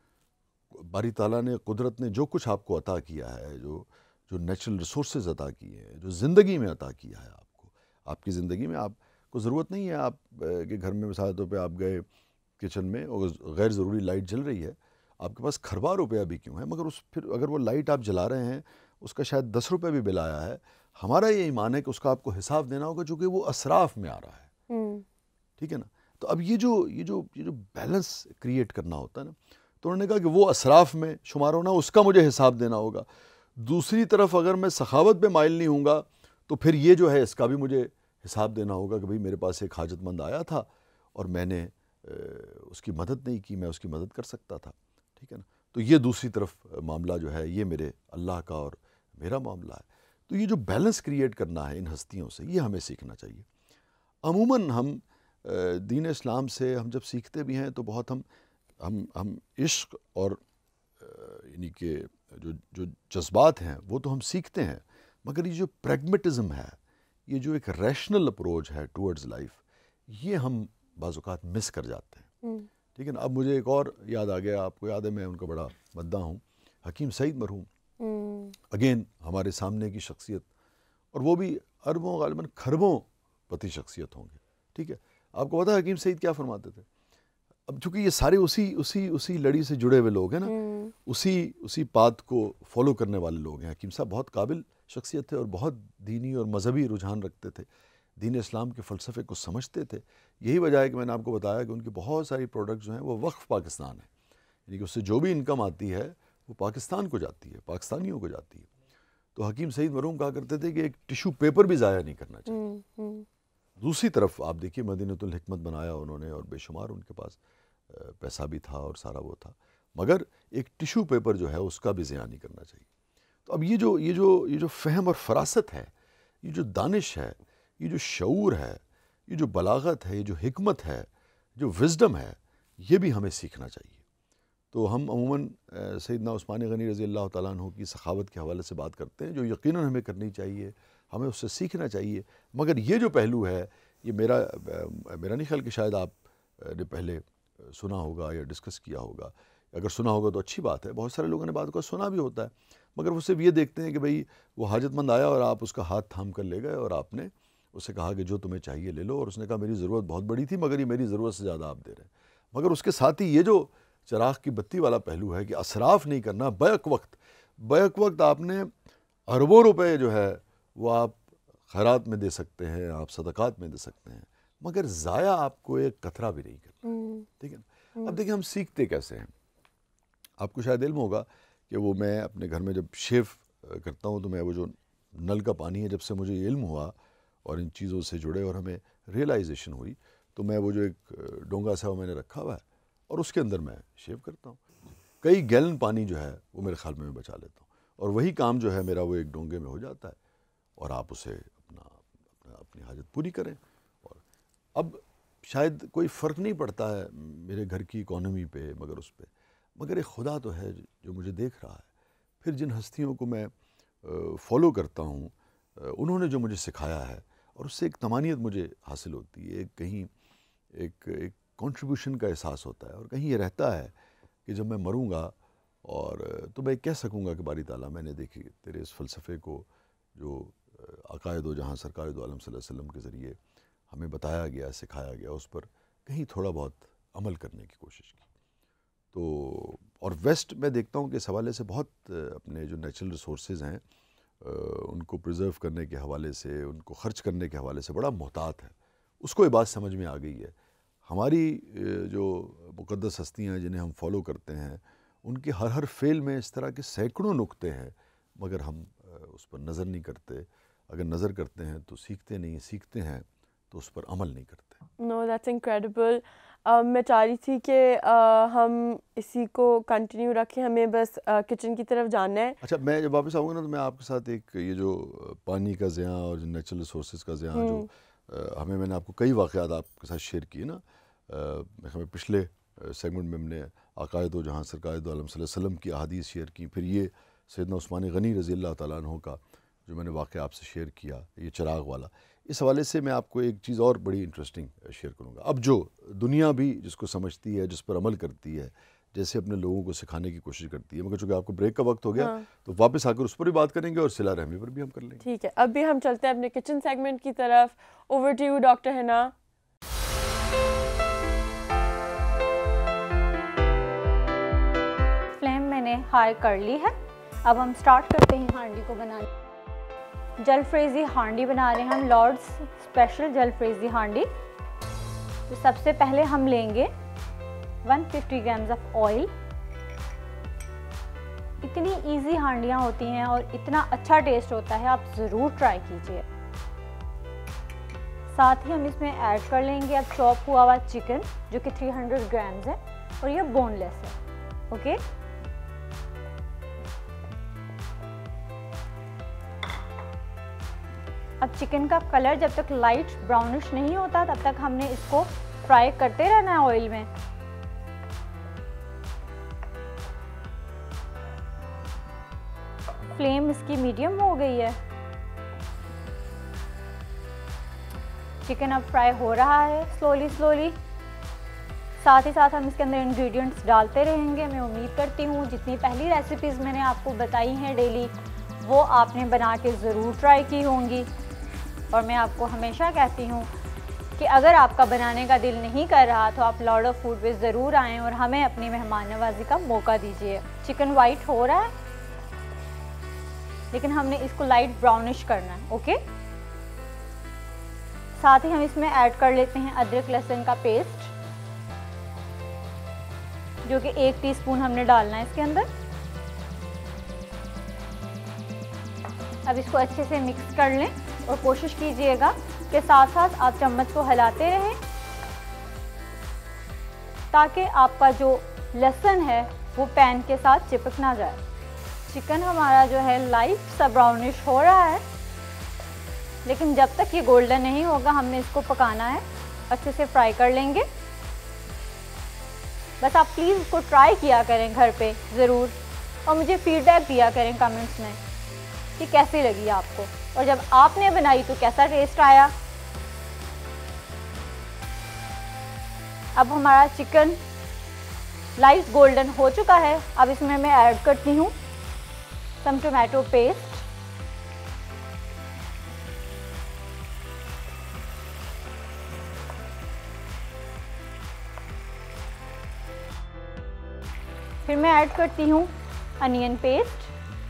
باری تعالیٰ نے، قدرت نے جو کچھ آپ کو عطا کیا ہے، جو نیچرل ریسورسز عطا کیے ہیں، جو زندگی میں عطا کیا ہے آپ کو، آپ کی زندگی میں آپ کو ضرورت نہیں ہے آپ کے گھر میں مثال طور پہ آپ گئے کچن میں اور غیر ضروری لائٹ جل رہی ہے، آپ کے پاس کھربا روپیہ بھی کیوں ہے، مگر پھر اگر وہ لائٹ آپ جلا رہے ہیں اس کا شاید 10 روپے بھی بل آیا ہے، ہمارا یہ ایمان ہے کہ اس کا آپ کو حساب دینا ہوگا، چونکہ وہ اسراف میں آ رہا ہے. ٹھیک ہے نا. تو اب یہ جو بیلنس کریٹ کرنا ہوتا ہے نا، تو انہوں نے کہا کہ وہ اسراف میں شمار ہونا، اس کا مجھے حساب دینا ہوگا. دوسری طرف اگر میں سخاوت پہ مائل نہیں ہوں گا تو پھر یہ جو ہے اس کا بھی مجھے حساب دینا ہوگا کہ بھئی میرے پاس ایک حاجت مند آیا تھا اور میں نے اس کی مدد نہیں کی، میں اس کی مدد کر سکتا تھا. ٹھیک ہے نا. تو یہ دوسری طرف معاملہ جو ہے یہ میرے اللہ کا اور میرا معاملہ ہے. تو یہ جو بیلنس کریٹ کرنا ہے ان ہستیوں سے، یہ ہمیں سیکھنا چاہیے. عموماً ہم دین اسلام سے ہم جب سیکھتے بھی ہیں تو بہت ہم عشق اور یعنی کہ جو جذبات ہیں وہ تو ہم سیکھتے ہیں، مگر یہ جو پریگمیٹزم ہے، یہ جو ایک ریشنل اپروچ ہے ٹورڈز لائف، یہ ہم بعض اوقات مس کر جاتے ہیں. ٹھیک ہے نا. اب مجھے ایک اور یاد آ گیا، آپ کو یاد ہے میں ان کا بڑا مداح ہوں، حکیم سعید مرحوم، اگین ہمارے سامنے کی شخصیت، اور وہ بھی اربوں غالباً کھربوں پتی شخصیت ہوں گے. ٹھیک ہے. آپ کو پتہ ہے حکیم سعید کیا فرماتے تھے؟ اب چونکہ یہ سارے اسی لڑی سے جڑے ہوئے لوگ ہیں نا، اسی پات کو فالو کرنے والے لوگ ہیں. حکیم صاحب بہت قابل شخصیت تھے اور بہت دینی اور مذہبی رجحان رکھتے تھے، دین اسلام کے فلسفے کو سمجھتے تھے. یہی وجہ ہے کہ میں نے آپ کو بتایا کہ ان کی بہت ساری پروڈکٹس جو ہیں وہ وقف پاکستان ہیں، یعنی کہ اس سے جو بھی انکم آتی ہے وہ پاکستان کو جاتی ہے، پاکستانیوں کو جاتی ہے. تو حکیم سعید مرحوم کہا کرتے تھے کہ ایک ٹیشو پیپر بھی ضائع نہیں کرنا چاہیے. دوسری طرف آپ دیکھیے مدینۃ الحکمت بنایا انہوں نے، اور بے شمار ان کے پاس پیسہ بھی تھا اور سارا وہ تھا، مگر ایک ٹیشو پیپر جو ہے اس کا بھی ضیاع نہیں کرنا چاہیے. تو اب یہ جو فہم اور فراست ہے، یہ جو دانش ہے، یہ جو شعور ہے، یہ جو بلاغت ہے، یہ جو حکمت ہے، جو وزڈم ہے، یہ بھی ہمیں سیکھنا چاہیے. تو ہم عموماً سیدنا عثمان غنی رضی اللہ تعالیٰ عنہ کی سخاوت کے حوالے سے بات کرتے ہیں، جو یقیناً ہمیں کرنی چاہیے، ہمیں اس سے سیکھنا چاہیے. مگر یہ جو پہلو ہے، یہ میرا نہیں خیال کہ شاید آپ نے پہلے سنا ہوگا یا ڈسکس کیا ہوگا، اگر سنا ہوگا تو اچھی بات ہے، بہت سارے لوگوں نے بات کو سنا بھی ہوتا ہے، مگر وہ صرف یہ دیکھتے ہیں کہ بھئی وہ حاجت مند آیا اور آپ اس کا ہاتھ تھام کر لے گئے اور آپ نے اسے کہا کہ جو تمہیں چاہیے لے لو، اور اس نے کہا میری ضرورت بہت بڑی تھی مگر یہ میری ضرورت سے زیادہ آپ دے رہے ہیں۔ مگر اس کے ساتھ ہی یہ جو چراغ کی بتی والا پہلو ہے کہ اسراف نہیں کرنا، بیک وقت آپ نے اربوں روپے جو ہے وہ آپ خیرات میں دے سکتے ہیں، آپ صدقات میں دے سکتے ہیں، مگر ضائع آپ کو ایک قطرہ بھی نہیں کرنا، ٹھیک ہے نا۔ اب دیکھیں ہم سیکھتے کیسے ہیں، آپ کو شاید علم ہوگا کہ وہ میں اپنے گھر میں جب شیو کرتا ہوں تو میں وہ جو نل کا پانی ہے، جب سے مجھے علم ہوا اور ان چیزوں سے جڑے اور ہمیں ریئلائزیشن ہوئی، تو میں وہ جو ایک ڈونگا سا وہ میں نے رکھا ہوا ہے اور اس کے اندر میں شیو کرتا ہوں، کئی گیلن پانی جو ہے وہ میرے خیال میں بچا لیتا ہوں، اور وہی کام جو ہے میرا وہ ایک ڈونگے میں ہو جاتا ہے اور آپ اسے اپنی حاجت پوری کریں۔ اور اب شاید کوئی فرق نہیں پڑتا ہے میرے گھر کی اکانومی پہ، مگر ایک خدا تو ہے جو مجھے دیکھ رہا ہے۔ پھر جن ہستیوں کو میں فالو کرتا ہوں، انہوں نے جو مجھے سکھایا ہے، اور اس سے ایک طمانینت مجھے حاصل ہوتی ہے، کہیں ایک کنٹریبیوشن کا احساس ہوتا ہے، اور کہیں یہ رہتا ہے کہ جب میں مروں گا اور تو میں کہہ سکوں گا کہ باری تعالیٰ میں نے دیکھی تیرے اس فلسفے کو جو عقائد و جہاں سرکار دو عالم صلی اللہ علیہ وسلم کے ذریعے ہمیں بتایا گیا، سکھایا گیا، اس پر کہیں تھوڑا بہت عمل کرنے کی کوشش کی۔ تو اور ویسٹ میں دیکھتا ہوں کہ اس حوالے سے بہت اپنے جو نیچرل ریسورسز ہیں ان کو پریزرو کرنے کے حوالے سے، ان کو خرچ کرنے کے حوالے سے بڑا محتاط ہے۔ اس کو یہ بات سمجھ میں آ گئی ہے۔ ہماری جو مقدس ہستیاں ہیں جنہیں ہم فالو کرتے ہیں، ان کے ہر فعل میں اس طرح کے سینکڑوں نقطے ہیں، مگر ہم اس پر نظر نہیں کرتے۔ اگر نظر کرتے ہیں تو سیکھتے نہیں، سیکھتے ہیں تو اس پر عمل نہیں کرتے۔ No that's incredible. میں چاہ رہی تھی کہ ہم اسی کو کنٹینیو رکھیں، ہمیں بس کچن کی طرف جانا ہے۔ اچھا، میں جب واپس آؤں گا نا تو میں آپ کے ساتھ ایک یہ جو پانی کا ضیاع اور جو نیچرل ریسورسز کا ضیاع جو میں نے آپ کو کئی واقعات آپ کے ساتھ شیئر کیے نا، میں پچھلے سیگمنٹ میں ہم نے عقائد و جہاں سرکار دو عالم صلی اللہ علیہ وسلم کی احادیث شیئر کی، پھر یہ سیدنا عثمان غنی رضی اللہ تعالیٰ عنہ کا جو میں نے واقعہ آپ سے شیئر کیا، یہ چراغ والا۔ اس حوالے سے میں آپ کو ایک چیز اور بڑی انٹرسٹنگ شیئر کروں گا۔ اب جو دنیا بھی جس کو سمجھتی ہے، جس پر عمل کرتی ہے، جیسے اپنے لوگوں کو سکھانے کی کوشش کرتی ہے، مگر چونکہ آپ کو بریک کا وقت ہو گیا تو واپس آ کر اس پر بھی بات کریں گے اور صلہ رحمی پر بھی ہم کر لیں گے۔ ٹھیک ہے، اب بھی ہم چلتے ہیں اپنے کچن سیگمنٹ کی طرف۔ Over to you doctor Hina. Flame میں نے ہائی کر لی ہے، اب ہم سٹارٹ کرتے ہیں ہانڈی کو بنانا۔ جل فریزی ہانڈی بنا رہے ہیں ہم، لارڈز اسپیشل جل فریزی ہانڈی۔ تو سب سے پہلے ہم لیں گے 150 گرامز آف آئل۔ اتنی ایزی ہانڈیاں ہوتی ہیں اور اتنا اچھا ٹیسٹ ہوتا ہے، آپ ضرور ٹرائی کیجئے۔ ساتھ ہی ہم اس میں ایڈ کر لیں گے اب چاپ ہوا ہوا چکن، جو کہ 300 گرامز ہے اور یہ بون لیس ہے، اوکے۔ اب چکن کا کلر جب تک لائٹ براؤنش نہیں ہوتا تب تک ہم نے اس کو فرائی کرتے رہنا ہے آئل میں۔ فلیم اس کی میڈیم ہو گئی ہے، چکن اب فرائی ہو رہا ہے سلولی۔ ساتھ ہی ساتھ ہم اس کے اندر انگریڈینٹس ڈالتے رہیں گے۔ میں امید کرتی ہوں جتنی پہلی ریسیپیز میں نے آپ کو بتائی ہیں ڈیلی، وہ آپ نے بنا کے ضرور ٹرائی کی ہوں گی۔ اور میں آپ کو ہمیشہ کہتی ہوں کہ اگر آپ کا بنانے کا دل نہیں کر رہا تو آپ لارڈ آف فوڈ پہ ضرور آئیں اور ہمیں اپنی مہمان نوازی کا موقع دیجیے۔ چکن وائٹ ہو رہا ہے لیکن ہم نے اس کو لائٹ براؤنش کرنا ہے، اوکے۔ ساتھ ہی ہم اس میں ایڈ کر لیتے ہیں ادرک لہسن کا پیسٹ، جو کہ 1 ٹی اسپون ہم نے ڈالنا ہے اس کے اندر۔ اب اس کو اچھے سے مکس کر لیں اور کوشش کیجئے گا کہ ساتھ ساتھ آپ چمچ کو ہلاتے رہیں تاکہ آپ کا جو لہسن ہے وہ پین کے ساتھ چپک نہ جائے۔ چکن ہمارا جو ہے لائٹ سا براؤنش ہو رہا ہے، لیکن جب تک یہ گولڈن نہیں ہوگا ہم نے اس کو پکانا ہے، اچھے سے فرائی کر لیں گے۔ بس آپ پلیز اس کو ٹرائی کیا کریں گھر پہ ضرور، اور مجھے فیڈ بیک دیا کریں کمنٹس میں کہ کیسی لگی آپ کو، اور جب آپ نے بنائی تو کیسا ٹیسٹ آیا۔ اب ہمارا چکن लाइट गोल्डन हो चुका है। अब इसमें मैं ऐड करती हूँ सम टोमेटो पेस्ट। फिर मैं ऐड करती हूँ onion paste.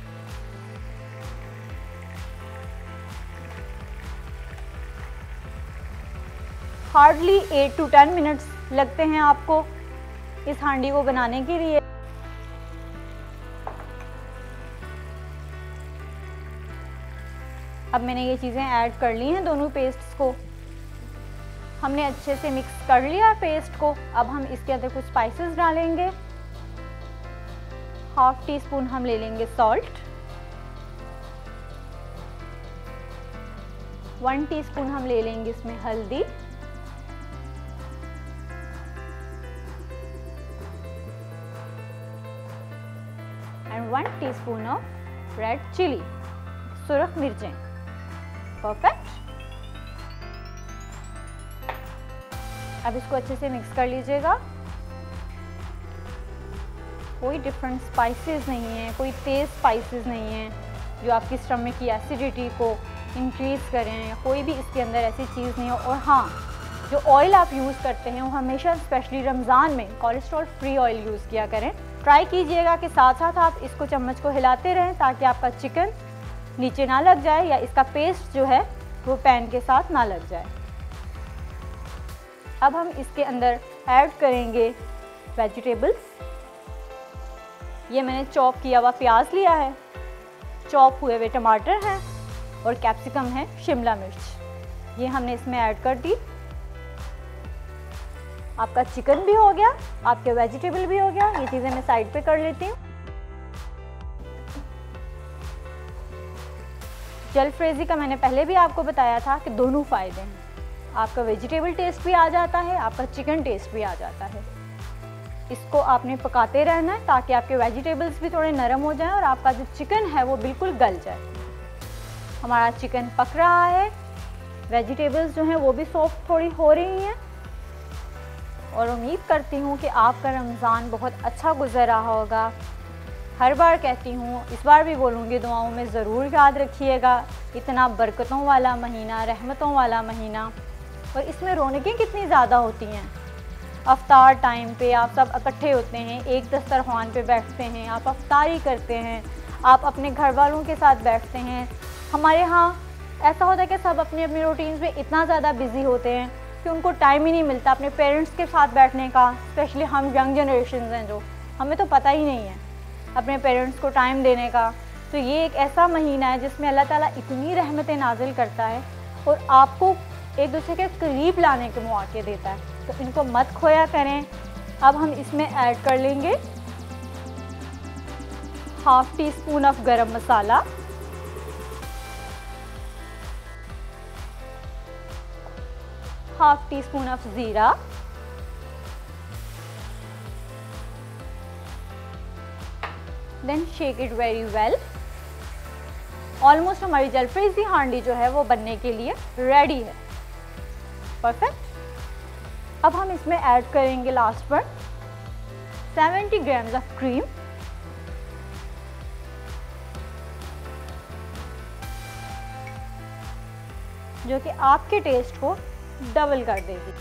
Hardly 8 to 10 minutes लगते हैं आपको इस हांडी को बनाने के लिए। अब मैंने ये चीज़ें ऐड कर ली हैं, दोनों पेस्ट्स को हमने अच्छे से मिक्स कर लिया पेस्ट को। अब हम इसके अंदर कुछ स्पाइसेस डालेंगे। हाफ टी स्पून हम ले लेंगे सॉल्ट, 1 टीस्पून हम ले लेंगे इसमें हल्दी, and 1 teaspoon of red chili, सुरख मिर्चें। परफेक्ट। अब इसको अच्छे से मिक्स कर लीजिएगा। कोई डिफरेंट स्पाइसेस नहीं है, कोई तेज़ स्पाइसेस नहीं है जो आपकी स्टमक की एसिडिटी को इंक्रीज़ करें, या कोई भी इसके अंदर ऐसी चीज़ नहीं है। और हाँ, जो ऑयल आप यूज़ करते हैं वो हमेशा स्पेशली रमज़ान में कोलेस्ट्रॉल फ्री ऑयल यूज़ किया करें। ट्राई कीजिएगा कि साथ साथ आप इसको चम्मच को हिलाते रहें ताकि आपका चिकन नीचे ना लग जाए या इसका पेस्ट जो है वो पैन के साथ ना लग जाए। अब हम इसके अंदर ऐड करेंगे वेजिटेबल्स। ये मैंने चॉप किया हुआ प्याज लिया है, चॉप हुए हुए टमाटर हैं और कैप्सिकम है, शिमला मिर्च, ये हमने इसमें ऐड कर दी। आपका चिकन भी हो गया, आपके वेजिटेबल भी हो गया। ये चीज़ें मैं साइड पे कर लेती हूँ। जलफ्रेजी का मैंने पहले भी आपको बताया था कि दोनों फ़ायदे हैं, आपका वेजिटेबल टेस्ट भी आ जाता है, आपका चिकन टेस्ट भी आ जाता है। इसको आपने पकाते रहना है ताकि आपके वेजिटेबल्स भी थोड़े नरम हो जाएं और आपका जो चिकन है वो बिल्कुल गल जाए। हमारा चिकन पक रहा है, वेजिटेबल्स जो हैं वो भी सॉफ्ट थोड़ी हो रही हैं, और उम्मीद करती हूँ कि आपका रमज़ान बहुत अच्छा गुजर रहा होगा। हर बार कहती हूँ, इस बार भी बोलूँगी, दुआओं में ज़रूर याद रखिएगा। इतना बरकतों वाला महीना, रहमतों वाला महीना, और इसमें रौनकें कितनी ज़्यादा होती हैं। अफ्तार टाइम पे आप सब इकट्ठे होते हैं, एक दस्तरखान पे बैठते हैं, आप अफ्तारी करते हैं, आप अपने घर वालों के साथ बैठते हैं। हमारे यहाँ ऐसा होता है कि सब अपने अपने रूटीन्स में इतना ज़्यादा बिज़ी होते हैं कि उनको टाइम ही नहीं मिलता अपने पेरेंट्स के साथ बैठने का। स्पेशली हम यंग जनरेशन हैं जो, हमें तो पता ही नहीं है अपने पेरेंट्स को टाइम देने का। तो ये एक ऐसा महीना है जिसमें अल्लाह ताला इतनी रहमतें नाजिल करता है और आपको एक दूसरे के करीब लाने के मौके देता है, तो इनको मत खोया करें। अब हम इसमें ऐड कर लेंगे half teaspoon of garam masala, half teaspoon of zeera, then shake it very well. Almost हमारी जलफ्रेजी हांडी जो है वो बनने के लिए रेडी है। परफेक्ट। अब हम इसमें ऐड करेंगे लास्ट पर 70 ग्राम्स ऑफ क्रीम, जो कि आपके टेस्ट को डबल कर देगी।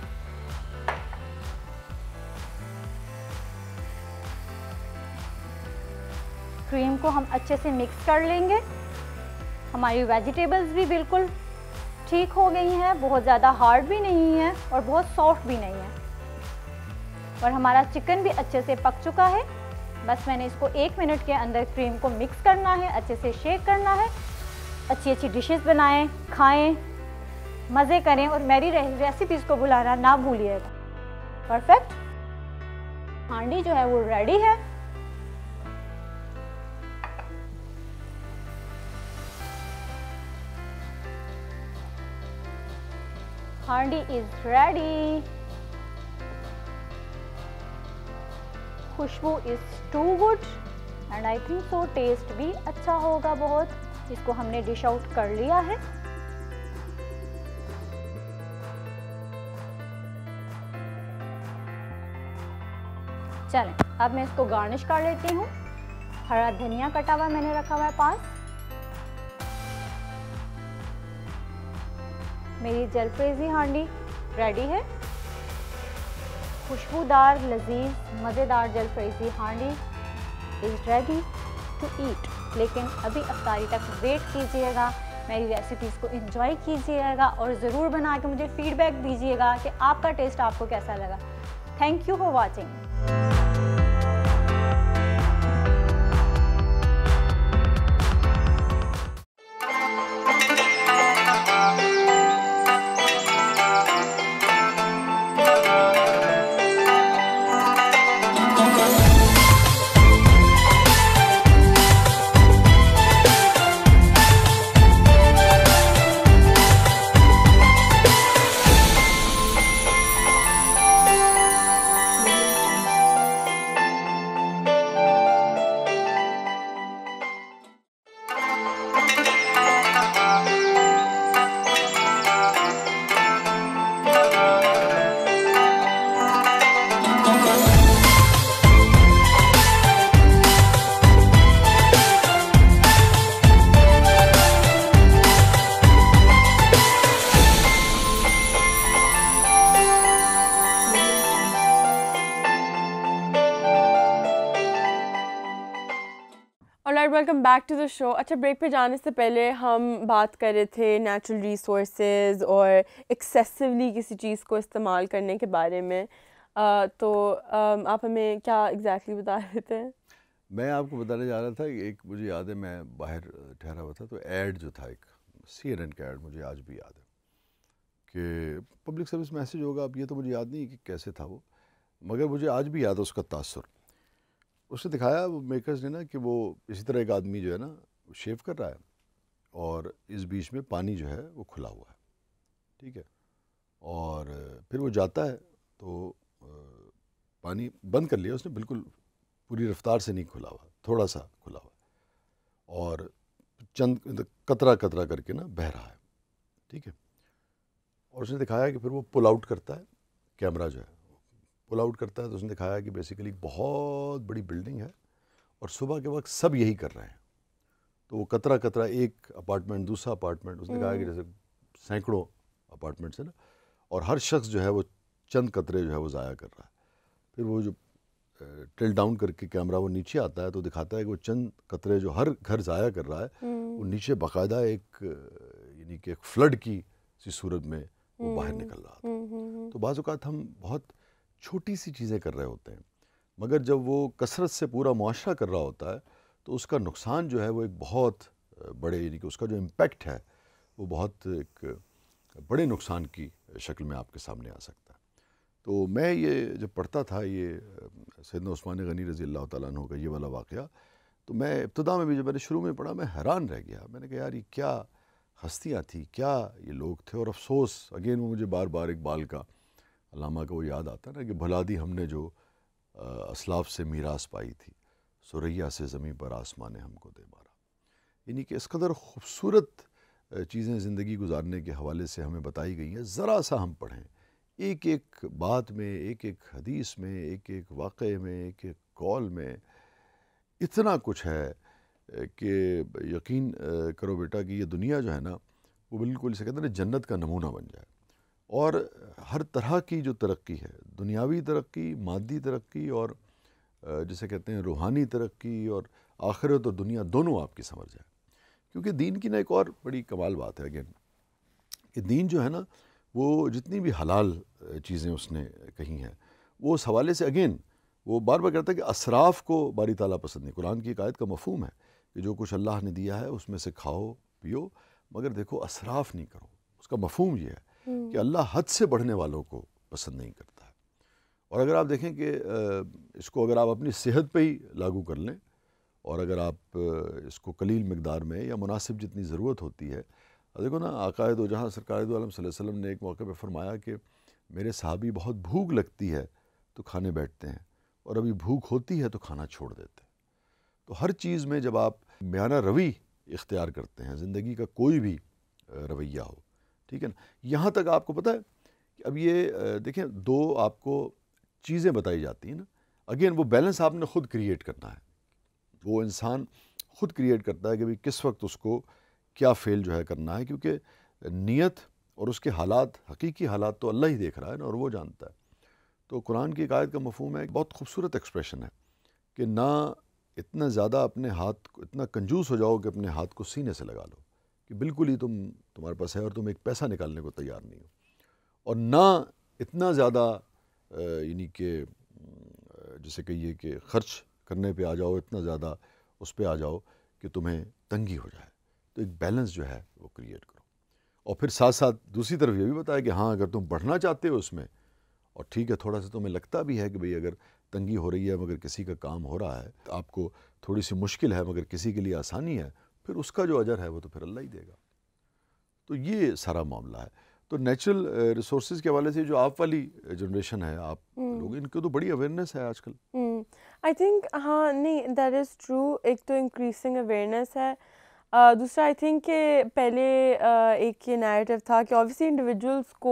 क्रीम को हम अच्छे से मिक्स कर लेंगे। हमारी वेजिटेबल्स भी बिल्कुल ठीक हो गई हैं, बहुत ज़्यादा हार्ड भी नहीं है और बहुत सॉफ्ट भी नहीं है, और हमारा चिकन भी अच्छे से पक चुका है। बस मैंने इसको 1 मिनट के अंदर क्रीम को मिक्स करना है, अच्छे से शेक करना है। अच्छी अच्छी डिशेस बनाएं, खाएं, मज़े करें, और मेरी रेसिपीज़ को बुलाना ना भूलिएगा। परफेक्ट। हांडी जो है वो रेडी है। Handi is ready. Khushboo is too good and I think so taste भी अच्छा होगा बहुत। इसको हमने डिश आउट कर लिया है। چلیں اب میں اس کو گارنش کر لیتی ہوں. ہرا دھنیا کٹا ہوا میں نے رکھا ہوا ہے پاس. میری جلفریزی ہانڈی ریڈی ہے. خوشبودار لذیذ مزیدار جلفریزی ہانڈی از ریڈی ٹو ایٹ. لیکن ابھی افطاری تک ویٹ کیجیے گا, میری ریسیپیز کو انجوائے کیجیے گا اور ضرور بنا کے مجھے فیڈ بیک دیجیے گا کہ آپ کا ٹیسٹ آپ کو کیسا لگا. Thank you for watching. Welcome back to the show. اچھا, بریک پہ جانے سے پہلے ہم بات کر رہے تھے نیچرل ریسورسز اور ایکسیسولی کسی چیز کو استعمال کرنے کے بارے میں. تو آپ ہمیں کیا ایگزیکٹلی بتا رہے تھے؟ میں آپ کو بتانے جا رہا تھا کہ ایک مجھے یاد ہے, میں باہر ٹھہرا ہوا تھا تو ایڈ جو تھا ایک CNN کا ایڈ, مجھے آج بھی یاد ہے کہ پبلک سروس میسیج ہوگا. اب یہ تو مجھے یاد نہیں کہ کیسے تھا وہ, مگر مجھے آج بھی یاد ہے اس کا تاثر. اس نے دکھایا وہ میکرز نے نا کہ وہ اسی طرح ایک آدمی جو ہے نا شیو کر رہا ہے اور اس بیچ میں پانی جو ہے وہ کھلا ہوا ہے, ٹھیک ہے, اور پھر وہ جاتا ہے تو پانی بند کر لیا اس نے, بالکل پوری رفتار سے نہیں کھلا ہوا, تھوڑا سا کھلا ہوا, اور چند قطرہ قطرہ کر کے نا بہہ رہا ہے, ٹھیک ہے. اور اس نے دکھایا کہ پھر وہ پل آؤٹ کرتا ہے, کیمرہ جو ہے پل آؤٹ کرتا ہے, تو اس نے دکھایا کہ بیسیکلی بہت بڑی بلڈنگ ہے اور صبح کے وقت سب یہی کر رہے ہیں. تو وہ قطرہ قطرہ, ایک اپارٹمنٹ دوسرا اپارٹمنٹ, اس نے کہا کہ جیسے سینکڑوں اپارٹمنٹس ہیں نا, اور ہر شخص جو ہے وہ چند قطرے جو ہے وہ ضائع کر رہا ہے. پھر وہ جو ٹل ڈاؤن کر کے کیمرہ وہ نیچے آتا ہے تو دکھاتا ہے کہ وہ چند قطرے جو ہر گھر ضائع کر رہا ہے وہ نیچے باقاعدہ ایک یعنی کہ ایک فلڈ کی سی صورت میں وہ باہر نکل رہا تھا. تو بعض اوقات ہم بہت چھوٹی سی چیزیں کر رہے ہوتے ہیں, مگر جب وہ کثرت سے پورا معاشرہ کر رہا ہوتا ہے تو اس کا نقصان جو ہے وہ ایک بہت بڑے, یعنی کہ اس کا جو امپیکٹ ہے وہ بہت ایک بڑے نقصان کی شکل میں آپ کے سامنے آ سکتا ہے. تو میں یہ جب پڑھتا تھا یہ سیدنا عثمان غنی رضی اللہ تعالیٰ عنہ کا یہ والا واقعہ, تو میں ابتدا میں بھی جب میں نے شروع میں پڑھا میں حیران رہ گیا. میں نے کہا یار یہ کیا ہستیاں تھیں, کیا یہ لوگ تھے. اور افسوس اگین وہ مجھے بار بار اقبال کا علامہ کا وہ یاد آتا ہے نا کہ بھلا دی ہم نے جو اسلاف سے میراث پائی تھی, سریا سے زمین پر آسمان نے ہم کو دے مارا. یعنی کہ اس قدر خوبصورت چیزیں زندگی گزارنے کے حوالے سے ہمیں بتائی گئی ہیں. ذرا سا ہم پڑھیں, ایک ایک بات میں, ایک ایک حدیث میں, ایک ایک واقعے میں, ایک ایک قول میں اتنا کچھ ہے کہ یقین کرو بیٹا کہ یہ دنیا جو ہے نا وہ بالکل اسے کہتے ہیں جنت کا نمونہ بن جائے. اور ہر طرح کی جو ترقی ہے, دنیاوی ترقی, مادی ترقی, اور جسے کہتے ہیں روحانی ترقی, اور آخرت اور دنیا دونوں آپ کی سمجھ جائے. کیونکہ دین کی نا ایک اور بڑی کمال بات ہے اگین کہ دین جو ہے نا وہ جتنی بھی حلال چیزیں اس نے کہی ہیں وہ اس حوالے سے اگین وہ بار بار کہتا ہے کہ اسراف کو باری تعالیٰ پسند نہیں. قرآن کی ایک آیت کا مفہوم ہے کہ جو کچھ اللہ نے دیا ہے اس میں سے کھاؤ پیو, مگر دیکھو اسراف نہیں کرو. اس کا مفہوم یہ ہے کہ اللہ حد سے بڑھنے والوں کو پسند نہیں کرتا ہے. اور اگر آپ دیکھیں کہ اس کو اگر آپ اپنی صحت پہ ہی لاگو کر لیں, اور اگر آپ اس کو قلیل مقدار میں یا مناسب جتنی ضرورت ہوتی ہے, دیکھو نا آقائے دو جہاں سرکار دو عالم صلی اللہ علیہ وسلم نے ایک موقع پہ فرمایا کہ میرے صحابی بہت بھوک لگتی ہے تو کھانے بیٹھتے ہیں, اور ابھی بھوک ہوتی ہے تو کھانا چھوڑ دیتے ہیں. تو ہر چیز میں جب آپ میانہ روی اختیار کرتے ہیں, زندگی کا کوئی بھی رویہ ہو, ٹھیک ہے نا, یہاں تک آپ کو پتہ ہے کہ اب یہ دیکھیں دو آپ کو چیزیں بتائی جاتی ہیں نا, اگین وہ بیلنس آپ نے خود کریٹ کرنا ہے. وہ انسان خود کریٹ کرتا ہے کہ بھئی کس وقت اس کو کیا فیل جو ہے کرنا ہے, کیونکہ نیت اور اس کے حالات, حقیقی حالات تو اللہ ہی دیکھ رہا ہے نا, اور وہ جانتا ہے. تو قرآن کی ایک آیت کا مفہوم ہے, بہت خوبصورت ایکسپریشن ہے کہ نہ اتنا زیادہ اپنے ہاتھ کو, اتنا کنجوس ہو جاؤ کہ اپنے ہاتھ کو سینے سے لگا لو, کہ بالکل ہی تمہارے پاس ہے اور تم ایک پیسہ نکالنے کو تیار نہیں ہو, اور نہ اتنا زیادہ یعنی کہ جسے کہیے کہ خرچ کرنے پہ آ جاؤ, اتنا زیادہ اس پہ آ جاؤ کہ تمہیں تنگی ہو جائے. تو ایک بیلنس جو ہے وہ کریٹ کرو. اور پھر ساتھ ساتھ دوسری طرف یہ بھی بتایا کہ ہاں اگر تم بڑھنا چاہتے ہو اس میں, اور ٹھیک ہے تھوڑا سا تمہیں لگتا بھی ہے کہ بھئی اگر تنگی ہو رہی ہے مگر کسی کا کام ہو رہا ہے, آپ کو تھوڑی سی مشکل ہے مگر کسی کے لیے آسانی ہے, پھر اس کا جو اجر ہے وہ تو پھر اللہ ہی دے گا. تو یہ سارا معاملہ ہے. تو نیچرل ریسورسز کے حوالے سے جو آپ والی جنریشن ہے, آپ لوگ, ان کو تو بڑی اویئرنیس ہے آج کل. آئی تھنک ہاں نہیں دیٹ از ٹرو. ایک تو انکریزنگ اویئرنیس ہے, دوسرا آئی تھنک کہ پہلے ایک یہ نیریٹو تھا کہ آبویسلی انڈیویجولس کو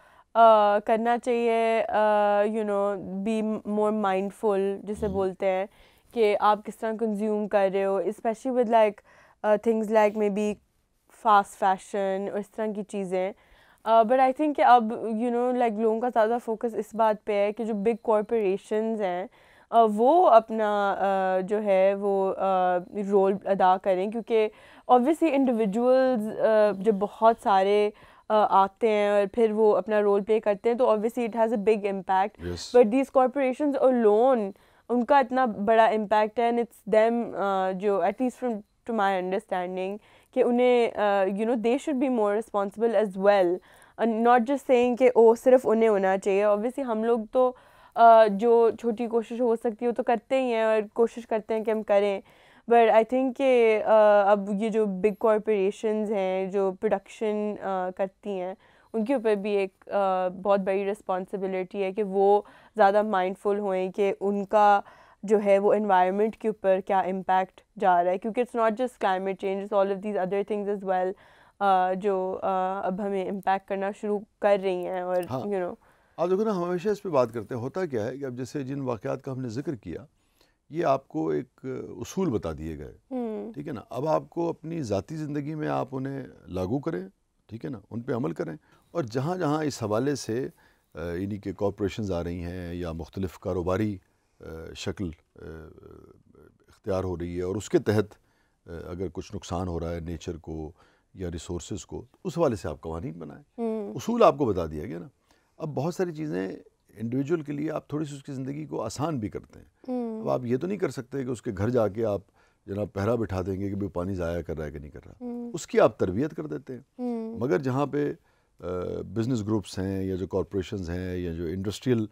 کرنا چاہیے you know be more mindful, جسے بولتے ہیں کہ آپ کس طرح کنزیوم کر رہے ہو, especially with like things like maybe fast fashion اور اس طرح کی چیزیں. بٹ آئی تھنک کہ اب یو نو لائک لوگوں کا زیادہ فوکس اس بات پہ ہے کہ جو بگ کارپوریشنز ہیں وہ اپنا جو ہے وہ رول ادا کریں, کیونکہ آبویسلی انڈیویجولز جب بہت سارے آتے ہیں اور پھر وہ اپنا رول پلے کرتے ہیں تو obviously it has a big impact. But these corporations alone ان کا اتنا بڑا امپیکٹ ہے, اینڈ اٹس دیم جو at least from to my understanding کہ انہیں you know they should be more responsible as well, not just seeing کہ او صرف انہیں ہونا چاہیے. آبویسلی ہم لوگ تو جو چھوٹی کوشش ہو سکتی ہے وہ تو کرتے ہی ہیں اور کوشش کرتے ہیں کہ ہم کریں. بٹ آئی تھنک کہ اب یہ جو بگ کارپوریشنز ہیں جو پروڈکشن کرتی ہیں, ان کے اوپر بھی ایک بہت بڑی رسپانسبلٹی ہے کہ وہ زیادہ مائنڈ فل ہوئیں کہ ان کا جو ہے وہ انوائرمنٹ کے اوپر کیا امپیکٹ جا رہا ہے, کیونکہ it's not just climate change, it's all of these other things as well جو اب ہمیں امپیکٹ کرنا شروع کر رہی ہیں. اور یو نو آپ دیکھو نا, ہم ہمیشہ اس پہ بات کرتے ہیں, ہوتا کیا ہے کہ اب جیسے جن واقعات کا ہم نے ذکر کیا, یہ آپ کو ایک اصول بتا دیے گئے, ٹھیک ہے نا. اب آپ کو اپنی ذاتی زندگی میں آپ انہیں لاگو کریں, ٹھیک ہے نا, ان پہ عمل کریں, اور جہاں جہاں اس حوالے سے یعنی کہ کارپوریشنز آ رہی ہیں یا مختلف کاروباری شکل اختیار ہو رہی ہے, اور اس کے تحت اگر کچھ نقصان ہو رہا ہے نیچر کو یا ریسورسز کو, اس حوالے سے آپ قوانین بنائیں. اصول آپ کو بتا دیا گیا نا. اب بہت ساری چیزیں انڈیویجول کے لیے آپ تھوڑی سی اس کی زندگی کو آسان بھی کرتے ہیں. اب آپ یہ تو نہیں کر سکتے کہ اس کے گھر جا کے آپ جناب پہرا بٹھا دیں گے کہ پانی ضائع کر رہا ہے کہ نہیں کر رہا, اس کی آپ تربیت کر دیتے ہیں. مگر جہاں پہ بزنس گروپس ہیں یا جو کارپوریشنز ہیں یا جو انڈسٹریل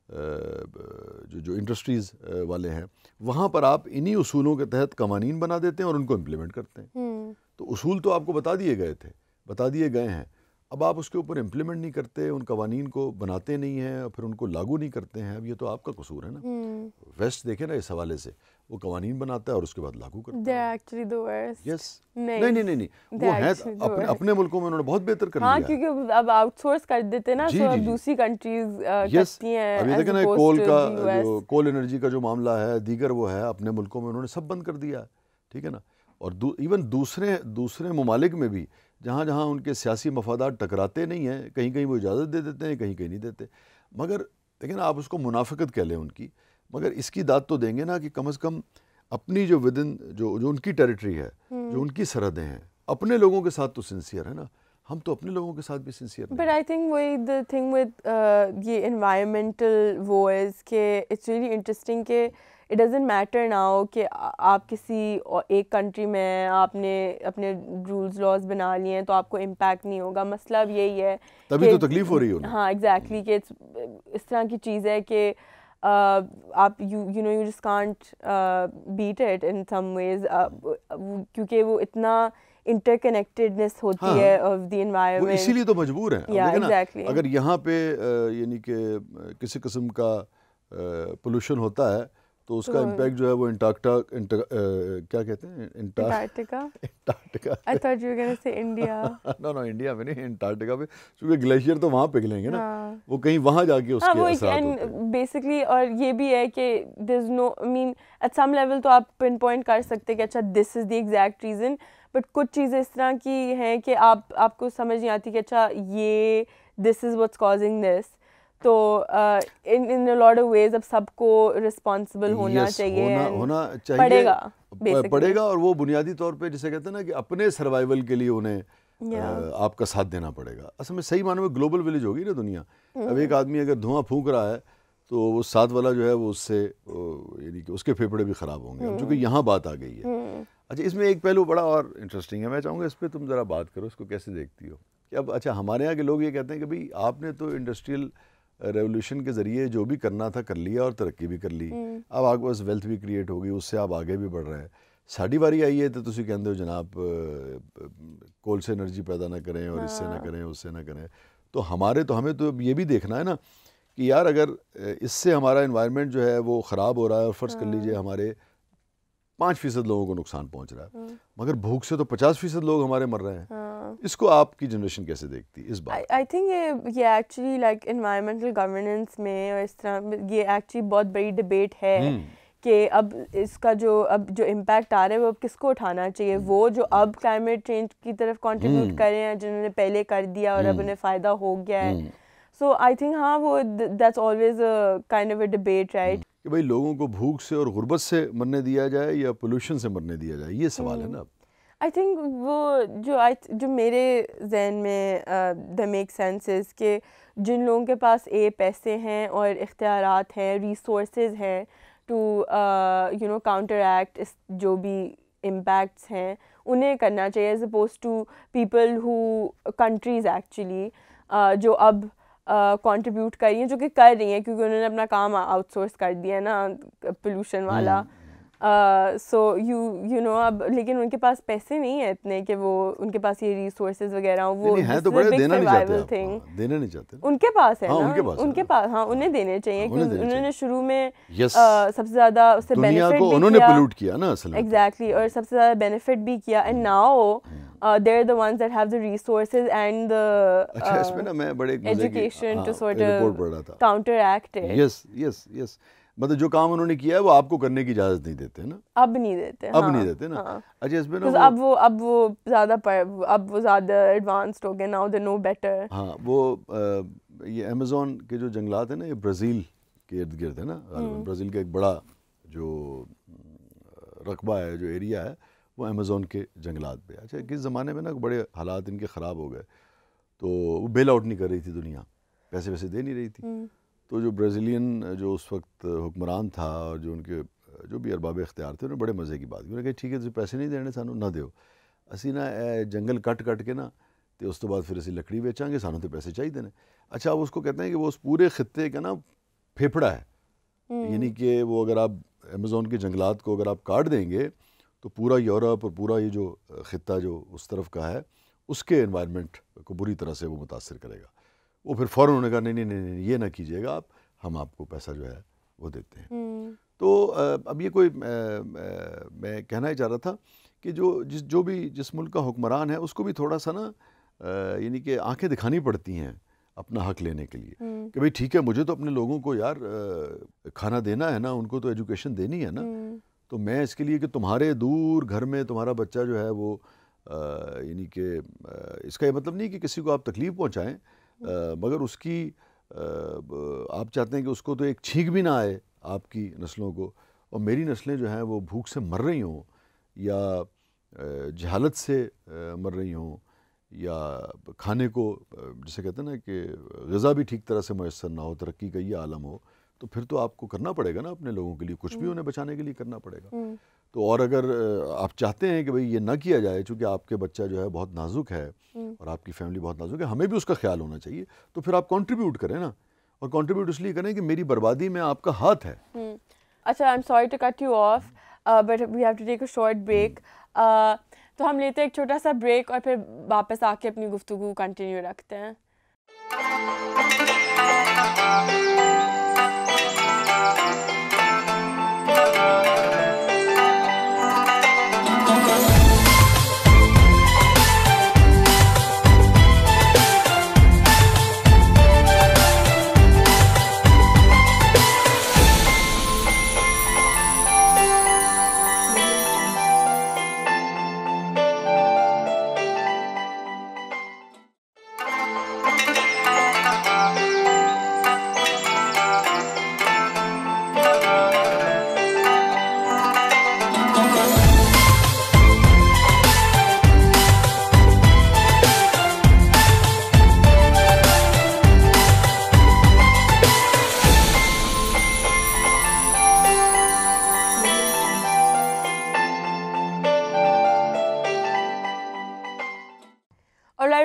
جو انڈسٹریز والے ہیں, وہاں پر آپ انہی اصولوں کے تحت قوانین بنا دیتے ہیں اور ان کو امپلیمنٹ کرتے ہیں. تو اصول تو آپ کو بتا دیے گئے ہیں, اب آپ اس کے اوپر امپلیمنٹ نہیں کرتے, ان قوانین کو بناتے نہیں ہیں اور پھر ان کو لاگو نہیں کرتے ہیں. اب یہ تو آپ کا قصور ہے نا. ویسٹ دیکھیں نا, اس حوالے سے وہ قوانین بناتا ہے اور اس کے بعد لاگو کرتا ہے. یس نہیں وہ ہیں اپنے ملکوں میں انہوں نے بہت بہتر کر لیا. ہاں کیونکہ اب آؤٹ سورس کر دیتے نا, تو اب دوسری کنٹریز کرتی ہیں. ابھی دیکھیں نا کول کا جو کول انرجی کا جو معاملہ ہے, دیگر وہ ہے, اپنے ملکوں میں انہوں نے سب بند کر دیا, ٹھیک ہے نا. اور ایون دوسرے ممالک میں بھی جہاں جہاں ان کے سیاسی مفادات ٹکراتے نہیں ہیں, کہیں وہ اجازت دے دیتے ہیں, کہیں نہیں دیتے. مگر دیکھیں نا, آپ اس کو منافقت کہہ لیں ان کی, مگر اس کی داد تو دیں گے نا کہ کم از کم اپنی جو ودن جو ان کی ٹیریٹری ہے, جو ان کی سرحدیں ہیں, اپنے لوگوں کے ساتھ تو سنسیئر ہے نا. ہم تو اپنے لوگوں کے ساتھ بھی سنسیئر نہیں. بٹ آئی تھنک وہی دا تھنگ ود یہ انوائرمنٹل وہ از کہ اٹس ریئلی انٹرسٹنگ کہ اٹ ڈزنٹ میٹر ناؤ کہ آپ کسی ایک کنٹری میں آپ نے اپنے رولز لاز بنا لیے ہیں تو آپ کو امپیکٹ نہیں ہوگا. مسئلہ اب یہی ہے, تبھی تو تکلیف ہو رہی ہے. ہاں ایگزیکٹلی, کہ اس طرح کی چیز ہے کہ آپ you know you just can't beat it in some ways, کیونکہ وہ اتنا انٹر کنیکٹڈنس ہوتی ہے آف دی انوائرمنٹ. اسی لیے تو مجبور ہیں. اگر یہاں پہ یعنی کہ کسی قسم کا پولوشن ہوتا ہے تو اس کا امپیکٹ جو ہے وہ کیا کہتے ہیں, Antarctica. I thought you were going to say India. No, India میں نہیں, انٹارکٹیکا پہ, چونکہ گلیشیئر تو وہاں پگھلیں گے نا, وہ کہیں وہاں جا کے اس کے اثرات ہوتے ہیں بیسکلی. اور یہ بھی ہے کہ دیر از نو آئی مین ایٹ سم لیول تو آپ پن پوائنٹ کر سکتے کہ اچھا this is the exact reason, but کچھ چیزیں اس طرح کی ہیں کہ آپ کو سمجھ نہیں آتی کہ اچھا یہ دس از واٹس کازنگ دس. تو ان اے لاٹ آف ویز اب سب کو رسپانسبل ہونا چاہیے, پڑے گا. اور وہ بنیادی طور پہ جسے کہتے ہیں نا کہ اپنے سروائیول کے لیے انہیں آپ کا ساتھ دینا پڑے گا. اصل میں صحیح معنی میں گلوبل ولیج ہوگی نا دنیا. اب ایک آدمی اگر دھواں پھونک رہا ہے تو وہ ساتھ والا جو ہے وہ اس سے یعنی کہ اس کے پھیپھڑے بھی خراب ہوں گے, چونکہ یہاں بات آ گئی ہے. اچھا اس میں ایک پہلو بڑا اور انٹرسٹنگ ہے, میں چاہوں گا اس پہ تم ذرا بات کرو, اس کو کیسے دیکھتی ہو کہ اب اچھا ہمارے یہاں کے لوگ یہ کہتے ہیں کہ بھئی آپ نے تو انڈسٹریل ریولیوشن کے ذریعے جو بھی کرنا تھا کر لیا اور ترقی بھی کر لی, اب آپ کے پاس ویلتھ بھی کریٹ ہوگی, اس سے آپ آگے بھی بڑھ رہے ہیں. ساڑھی باری آئی ہے تو تسی کہندے ہو جناب کول سے انرجی پیدا نہ کریں اور اس سے نہ کریں اس سے نہ کریں. تو ہمیں تو یہ بھی دیکھنا ہے نا کہ یار اگر اس سے ہمارا انوائرمنٹ جو ہے وہ خراب ہو رہا ہے, اور فرض کر لیجئے ہمارے 5% لوگوں کو نقصان پہنچ رہا ہے, مگر بھوک سے تو 50% لوگ ہمارے مر رہے ہیں. اس کو آپ کی جنریشن کیسے دیکھتی اس بات؟ آئی تھنک یہ ایکچولی لائک انوائرمنٹل گورننس میں اور اس طرح یہ ایکچولی بہت بڑی ڈبیٹ ہے کہ اب اس کا جو امپیکٹ آ رہا ہے وہ اب کس کو اٹھانا چاہیے, وہ جو اب کلائمیٹ چینج کی طرف کنٹریبیوٹ کر رہے ہیں جنہوں نے پہلے کر دیا اور اب انہیں فائدہ ہو گیا ہے. سو آئی تھنک ہاں وہ that's always kind of a debate right کہ بھائی لوگوں کو بھوک سے اور غربت سے مرنے دیا جائے یا پولوشن سے مرنے دیا جائے, یہ سوال ہے نا. آئی تھنک وہ جو میرے ذہن میں دا میک سینس از کہ جن لوگوں کے پاس پیسے ہیں اور اختیارات ہیں, ریسورسز ہیں ٹو کاؤنٹر ایکٹ جو بھی امپیکٹس ہیں, انہیں کرنا چاہیے as opposed to people countries actually جو اب کنٹریبیوٹ کر رہی ہیں, جو کہ کر رہی ہیں کیونکہ انہوں نے اپنا کام آؤٹ سورس کر دیا ہے نا پولوشن والا. سو یو نو اب لیکن ان کے پاس پیسے نہیں ہیں اتنے کہ وہ ان کے پاس یہ ریسورسز وغیرہ ہوں, وہ دینا نہیں چاہتے. ان کے پاس ہے نا, ان کے پاس ہاں انہیں دینے چاہیے کیونکہ انہوں نے شروع میں سب سے زیادہ اس سے بینیفٹ کیا نا ایگزیکٹلی, اور سب سے زیادہ بینیفٹ بھی کیا. And now they are the ones that have the resources and the education to sort of counteract it. Yes. مطلب جو کام انہوں نے کیا ہے وہ آپ کو کرنے کی اجازت نہیں دیتے نا, اب نہیں دیتے نا. اچھا اس میں اب وہ زیادہ ایڈوانسڈ ہو گئے, now they know better. ہاں وہ یہ امیزون کے جو جنگلات ہیں نا یہ برازیل کے ارد گرد ہے نا, برازیل کا ایک بڑا جو رقبہ ہے, جو ایریا ہے وہ امیزون کے جنگلات پہ. اچھا کس زمانے میں نا بڑے حالات ان کے خراب ہو گئے تو وہ بیل آؤٹ نہیں کر رہی تھی دنیا, پیسے ویسے دے نہیں رہی تھی. تو جو برازیلین جو اس وقت حکمران تھا اور جو ان کے جو بھی ارباب اختیار تھے, انہوں نے بڑے مزے کی بات کی. انہوں نے کہا ٹھیک ہے تسی پیسے نہیں دینے سانو نہ دیو, اسی نا جنگل کٹ کے نا تو اس تو بعد پھر اسی لکڑی بیچاں گے, سانو تو پیسے چاہیے دینے. اچھا وہ اس کو کہتے ہیں کہ وہ اس پورے خطے کا نا پھیپھڑا ہے, یعنی کہ وہ اگر آپ امیزون کے جنگلات کو اگر آپ کاٹ دیں گے تو پورا یورپ اور پورا یہ جو خطہ جو اس طرف کا ہے اس کے انوائرمنٹ کو بری طرح سے وہ متاثر کرے گا. وہ پھر فوراً انہوں نے کہا نہیں یہ نہ کیجیے گا آپ, ہم آپ کو پیسہ جو ہے وہ دیتے ہیں. تو اب یہ کوئی میں کہنا ہی چاہ رہا تھا کہ جو بھی جس ملک کا حکمران ہے اس کو بھی تھوڑا سا نا یعنی کہ آنکھیں دکھانی پڑتی ہیں اپنا حق لینے کے لیے کہ بھئی ٹھیک ہے مجھے تو اپنے لوگوں کو یار کھانا دینا ہے نا, ان کو تو ایجوکیشن دینی ہے نا, تو میں اس کے لیے کہ تمہارے دور گھر میں تمہارا بچہ جو ہے وہ یعنی کہ اس کا یہ مطلب نہیں کہ کسی کو آپ تکلیف پہنچائیں, مگر اس کی آپ چاہتے ہیں کہ اس کو تو ایک چھینک بھی نہ آئے آپ کی نسلوں کو, اور میری نسلیں جو ہیں وہ بھوک سے مر رہی ہوں یا جہالت سے مر رہی ہوں یا کھانے کو جسے کہتے ہیں نا کہ غذا بھی ٹھیک طرح سے میسر نہ ہو, ترقی کا یہ عالم ہو, تو پھر تو آپ کو کرنا پڑے گا نا اپنے لوگوں کے لیے, کچھ بھی انہیں بچانے کے لیے کرنا پڑے گا. تو اور اگر آپ چاہتے ہیں کہ بھئی یہ نہ کیا جائے چونکہ آپ کے بچہ جو ہے بہت نازک ہے اور آپ کی فیملی بہت نازک ہے, ہمیں بھی اس کا خیال ہونا چاہیے, تو پھر آپ کنٹریبیوٹ کریں نا, اور کنٹریبیوٹ اس لیے کریں کہ میری بربادی میں آپ کا ہاتھ ہے. اچھا I am sorry to cut you off but we have to take a short break. تو ہم لیتے ہیں ایک چھوٹا سا بریک اور پھر واپس آ کے اپنی گفتگو کنٹینیو رکھتے ہیں.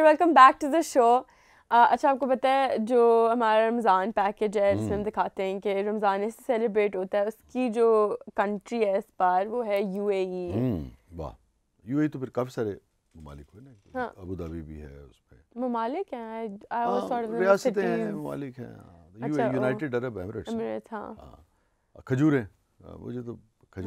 Welcome back to the show. اچھا آپ کو پتہ ہے جو ہمارا رمضان پیکیج ہے جس میں ہم دکھاتے ہیں کہ رمضان ایسے سیلیبریٹ ہوتا ہے, اس کی جو کنٹری ہے اس بار وہ ہے یو اے ای. واہ, یو اے تو پھر کافی سارے ممالک ہوئے نا, ابو دھابی بھی ہے اس پہ, ممالک ہیں, ریاستیں ہیں, ممالک ہیں, یونائٹیڈ عرب ایمریٹس. ہاں کھجوریں, مجھے تو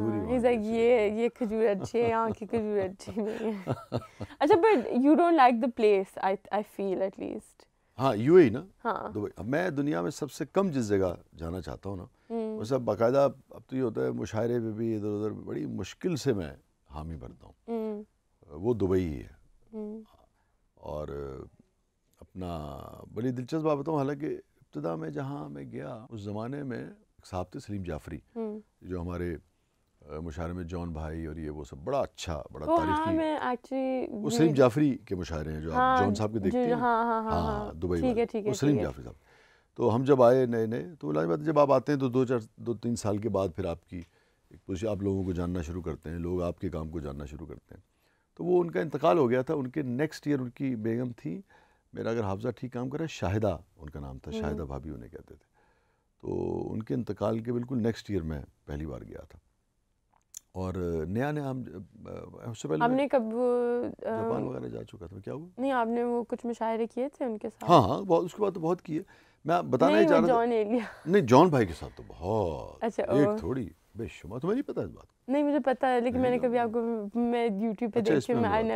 یہ کھجور اچھی ہے, یہاں کی کھجور اچھی نہیں ہے. اچھا but you don't like the place I feel at least. ہاں یو اے نا, ہاں دبئی. میں دنیا میں سب سے کم جس جگہ جانا چاہتا ہوں نا, وہ سب باقاعدہ اب تو یہ ہوتا ہے مشاعرے پہ بھی ادھر ادھر بڑی مشکل سے میں حامی بھرتا ہوں, وہ دبئی ہی ہے. اور اپنا بڑی دلچسپ بات بتاؤں, حالانکہ ابتدا میں جہاں میں گیا اس زمانے میں ایک صاحب تھے سلیم جعفری, جو ہمارے مشاعرے میں جان بھائی اور یہ وہ سب بڑا اچھا بڑا تاریخی, وہ سلیم جعفری کے مشاعرے ہیں جو آپ جان صاحب کے دیکھتے ہیں, ہاں دبئی میں, وہ سلیم جعفری صاحب. تو ہم جب آئے نئے نئے, تو لازمی بات ہے جب آپ آتے ہیں تو 2-3 سال کے بعد پھر آپ کی ایک پوزیشن, آپ لوگوں کو جاننا شروع کرتے ہیں, لوگ آپ کے کام کو جاننا شروع کرتے ہیں. تو وہ ان کا انتقال ہو گیا تھا, ان کے نیکسٹ ایئر ان کی بیگم تھی, میرا اگر حافظہ ٹھیک کام کر رہا ہے, شاہدہ ان کا نام تھا, شاہدہ بھابھی انہیں کہتے تھے. تو ان کے انتقال کے بالکل نیکسٹ ایئر میں پہلی بار گیا تھا. اور نیا ہم اس سے پہلے آپ نے کب جاپان وغیرہ جا چکا تھا. کیا ہوا نہیں, آپ نے وہ کچھ مشاعرے کیے تھے ان کے ساتھ؟ ہاں بہت, اس کے بعد تو بہت کیے. میں بتانا ہی چاہ رہا تھا, نہیں جان بھائی کے ساتھ تو بہت, ایک تھوڑی بے شمار. تمہیں نہیں پتا اس بات؟ نہیں مجھے پتا ہے, لیکن میں نے کبھی آپ کو میں یوٹیوب پہ دیکھ کے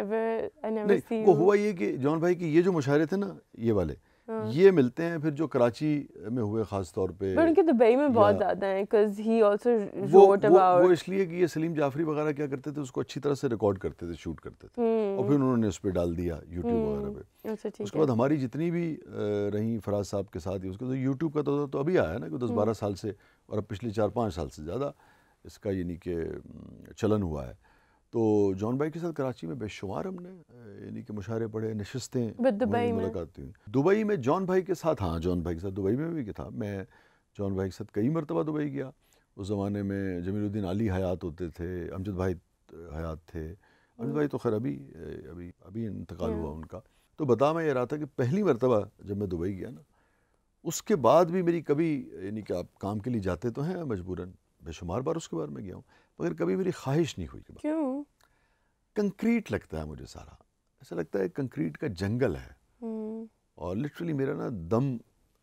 نہیں, وہ ہوا یہ کہ جان بھائی کے یہ جو مشاعرے تھے نا یہ والے, یہ ملتے ہیں پھر جو کراچی میں ہوئے خاص طور پہ. ان کے دبئی میں بہت زیادہ ہیں, because he also wrote about, وہ اس لیے کہ یہ سلیم جعفری وغیرہ کیا کرتے تھے, اس کو اچھی طرح سے ریکارڈ کرتے تھے, شوٹ کرتے تھے, اور پھر انہوں نے اس پہ ڈال دیا یوٹیوب وغیرہ پہ. اس کے بعد ہماری جتنی بھی رہیں فراز صاحب کے ساتھ, اس کا تو یوٹیوب کا تو ابھی آیا نا کہ 10-12 سال سے, اور اب پچھلے 4-5 سال سے زیادہ اس کا یعنی کہ چلن ہوا ہے. تو جان بھائی کے ساتھ کراچی میں بے شمار ہم نے یعنی کہ مشاعرے پڑھے, نشستیں, ملاقاتیں ہوئی. دبئی میں جان بھائی کے ساتھ, ہاں جان بھائی کے ساتھ دبئی میں بھی تھا. میں جان بھائی کے ساتھ کئی مرتبہ دبئی گیا. اس زمانے میں جمیل الدین علی حیات ہوتے تھے, امجد بھائی حیات تھے. امجد بھائی تو خیر ابھی انتقال ہوا ان کا. تو بتا میں یہ رہا تھا کہ پہلی مرتبہ جب میں دبئی گیا نا, اس کے بعد بھی میری کبھی یعنی کہ آپ کام کے لیے جاتے تو ہیں مجبوراً, بے شمار بار اس کے بعد میں گیا ہوں, مگر کبھی میری خواہش نہیں ہوئی. کیوں؟ کنکریٹ لگتا ہے مجھے سارا, ایسا لگتا ہے کنکریٹ کا جنگل ہے, اور لٹرلی میرا نا دم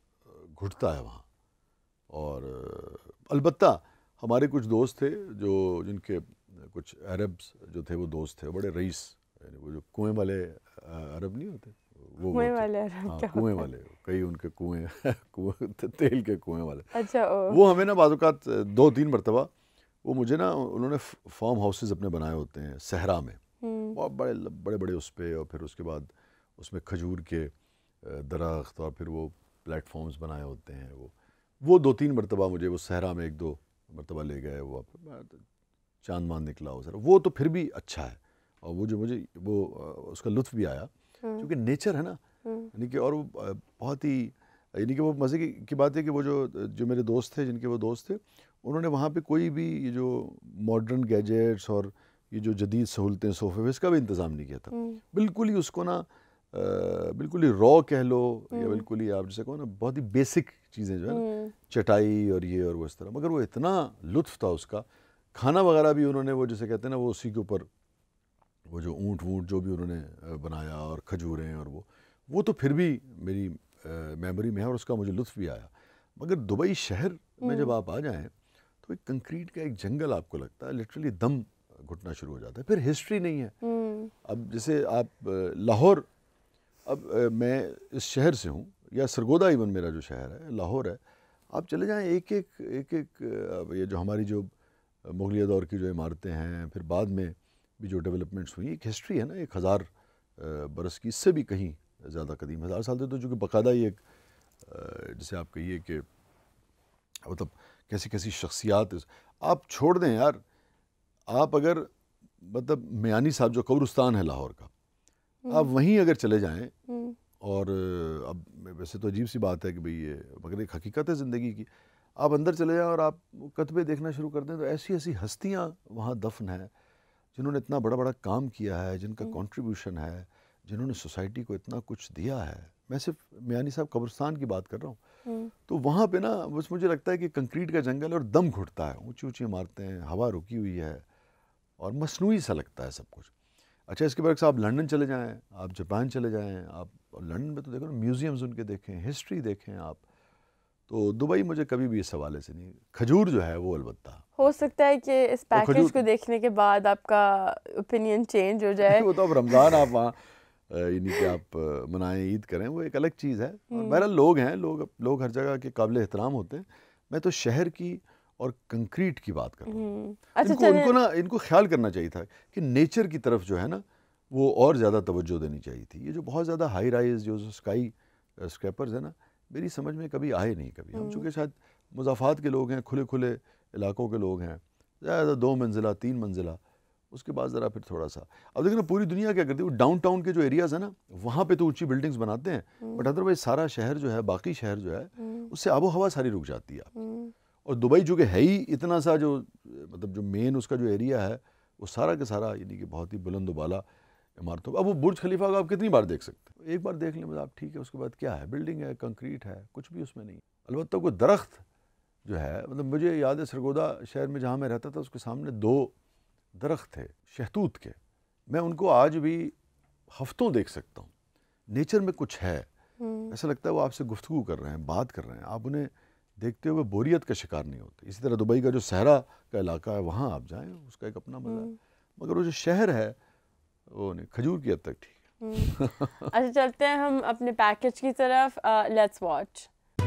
گھٹتا ہے وہاں. اور البتہ ہمارے کچھ دوست تھے جن کے کچھ عربس جو تھے, وہ دوست تھے بڑے رئیس, یعنی وہ جو کنویں والے عرب نہیں ہوتے, وہ کنویں والے, کئی ان کے کنویں تیل کے کنویں والے. اچھا, وہ ہمیں نا بعض اوقات 2-3 مرتبہ وہ مجھے نا, انہوں نے فارم ہاؤسز اپنے بنائے ہوتے ہیں صحرا میں, بہت بڑے بڑے اس پہ, اور پھر اس کے بعد اس میں کھجور کے درخت, اور پھر وہ پلیٹ فارمز بنائے ہوتے ہیں. وہ 2-3 مرتبہ مجھے وہ صحرا میں 1-2 مرتبہ لے گئے. وہ چاند مان نکلا وہ سر, وہ تو پھر بھی اچھا ہے, اور وہ جو مجھے وہ اس کا لطف بھی آیا کیونکہ نیچر ہے نا, یعنی کہ, اور وہ بہت ہی یعنی کہ وہ مزے کی بات ہے کہ وہ جو میرے دوست تھے, جن کے وہ دوست تھے, انہوں نے وہاں پہ کوئی بھی یہ جو ماڈرن گیجٹس اور یہ جو جدید سہولتیں صوفے اس کا بھی انتظام نہیں کیا تھا. بالکل ہی اس کو نا بالکل ہی را کہہ لو, یا بالکل ہی آپ جیسے کہو نا بہت ہی بیسک چیزیں جو ہے نا, چٹائی اور یہ اور وہ اس طرح, مگر وہ اتنا لطف تھا اس کا. کھانا وغیرہ بھی انہوں نے وہ جیسے کہتے ہیں نا, وہ اسی کے اوپر وہ جو اونٹ جو بھی انہوں نے بنایا, اور کھجوریں, اور وہ تو پھر بھی میری میموری میں ہے, اور اس کا مجھے لطف بھی آیا. مگر دبئی شہر میں جب آپ آ جائیں تو ایک کنکریٹ کا ایک جنگل آپ کو لگتا ہے, لٹرلی دم گھٹنا شروع ہو جاتا ہے. پھر ہسٹری نہیں ہے. اب جیسے آپ لاہور, اب میں اس شہر سے ہوں, یا سرگودا ایون میرا جو شہر ہے لاہور ہے, آپ چلے جائیں ایک یہ جو ہماری جو مغلیہ دور کی جو عمارتیں ہیں, پھر بعد میں بھی جو ڈیولپمنٹس ہوئی, ایک ہسٹری ہے نا 1000 برس کی, اس سے بھی کہیں زیادہ قدیم, 1000 سال سے تو جو کہ باقاعدہ ہی ایک جسے آپ کہیے کہ مطلب کیسی شخصیات. آپ چھوڑ دیں یار, آپ اگر مطلب میانی صاحب جو قبرستان ہے لاہور کا, آپ وہیں اگر چلے جائیں, اور اب ویسے تو عجیب سی بات ہے کہ بھئی یہ, مگر ایک حقیقت ہے زندگی کی, آپ اندر چلے جائیں اور آپ کتبے دیکھنا شروع کر دیں تو ایسی ہستیاں وہاں دفن ہیں جنہوں نے اتنا بڑا کام کیا ہے, جن کا کنٹریبیوشن ہے, جنہوں نے سوسائٹی کو اتنا کچھ دیا ہے. میں صرف میانی صاحب قبرستان کی بات کر رہا ہوں. تو وہاں پہ نا بس مجھے لگتا ہے کہ کنکریٹ کا جنگل اور دم گھٹتا ہے, اونچی اونچی عمارتیں ہیں, ہوا رکی ہوئی ہے اور مصنوعی سا لگتا ہے سب کچھ. اچھا اس کے برعکس آپ لنڈن چلے جائیں, آپ جاپان چلے جائیں, آپ لنڈن میں تو دیکھو نا میوزیمز ان کے دیکھیں, ہسٹری دیکھیں آپ. تو دبئی مجھے کبھی بھی اس حوالے سے نہیں. کھجور جو ہے وہ البتہ ہو سکتا ہے کہ اس پیکیج کو دیکھنے کے بعد آپ کا اوپینین چینج ہو جائے. وہ تو اب رمضان آپ وہاں یعنی کہ آپ منائیں, عید کریں, وہ ایک الگ چیز ہے. بہرحال لوگ ہیں, لوگ ہر جگہ کے قابل احترام ہوتے ہیں. میں تو شہر کی اور کنکریٹ کی بات کر رہا ہوں. ان کو خیال کرنا چاہیے تھا کہ نیچر کی طرف جو ہے نا وہ اور زیادہ توجہ دینی چاہیے تھی. یہ جو بہت زیادہ ہائی رائز جو اسکائی اسکریپرز ہیں نا, میری سمجھ میں کبھی آئے نہیں کبھی. ہم چونکہ شاید مضافات کے لوگ ہیں, کھلے کھلے علاقوں کے لوگ ہیں, زیادہ 2 منزلہ 3 منزلہ, اس کے بعد ذرا پھر تھوڑا سا. اب دیکھیں نا پوری دنیا کیا کرتی ہے, وہ ڈاؤن ٹاؤن کے جو ایریاز ہیں نا وہاں پہ تو اونچی بلڈنگز بناتے ہیں, بٹ ادروائز سارا شہر جو ہے, باقی شہر جو ہے, اس سے آب و ہوا ساری رک جاتی ہے. اور دبئی چونکہ ہے ہی اتنا سا جو مطلب جو مین اس کا جو ایریا ہے وہ سارا کا سارا یعنی کہ بہت ہی بلند و بالا عمارتوں. اب وہ برج خلیفہ کو آپ کتنی بار دیکھ سکتے ہیں, ایک بار دیکھ لیں آپ ٹھیک ہے, اس کے بعد کیا ہے, بلڈنگ ہے, کنکریٹ ہے, کچھ بھی اس میں نہیں. البتہ کوئی درخت جو ہے, مطلب مجھے یاد ہے سرگودا شہر میں جہاں میں رہتا تھا اس کے سامنے 2 درخت تھے شہتوت کے, میں ان کو آج بھی ہفتوں دیکھ سکتا ہوں. نیچر میں کچھ ہے, ایسا لگتا ہے وہ آپ سے گفتگو کر رہے ہیں, بات کر رہے ہیں, آپ انہیں دیکھتے ہوئے بوریت کا شکار نہیں ہوتے. اسی طرح دبئی کا جو صحرا کا علاقہ ہے وہاں آپ جائیں, اس کا ایک اپنا مزہ ہے. مگر وہ جو شہر ہے وہ نہیں, کھجور کی حد تک ٹھیک ہے. اچھا چلتے ہیں ہم اپنے پیکیج کی طرف. Let's watch.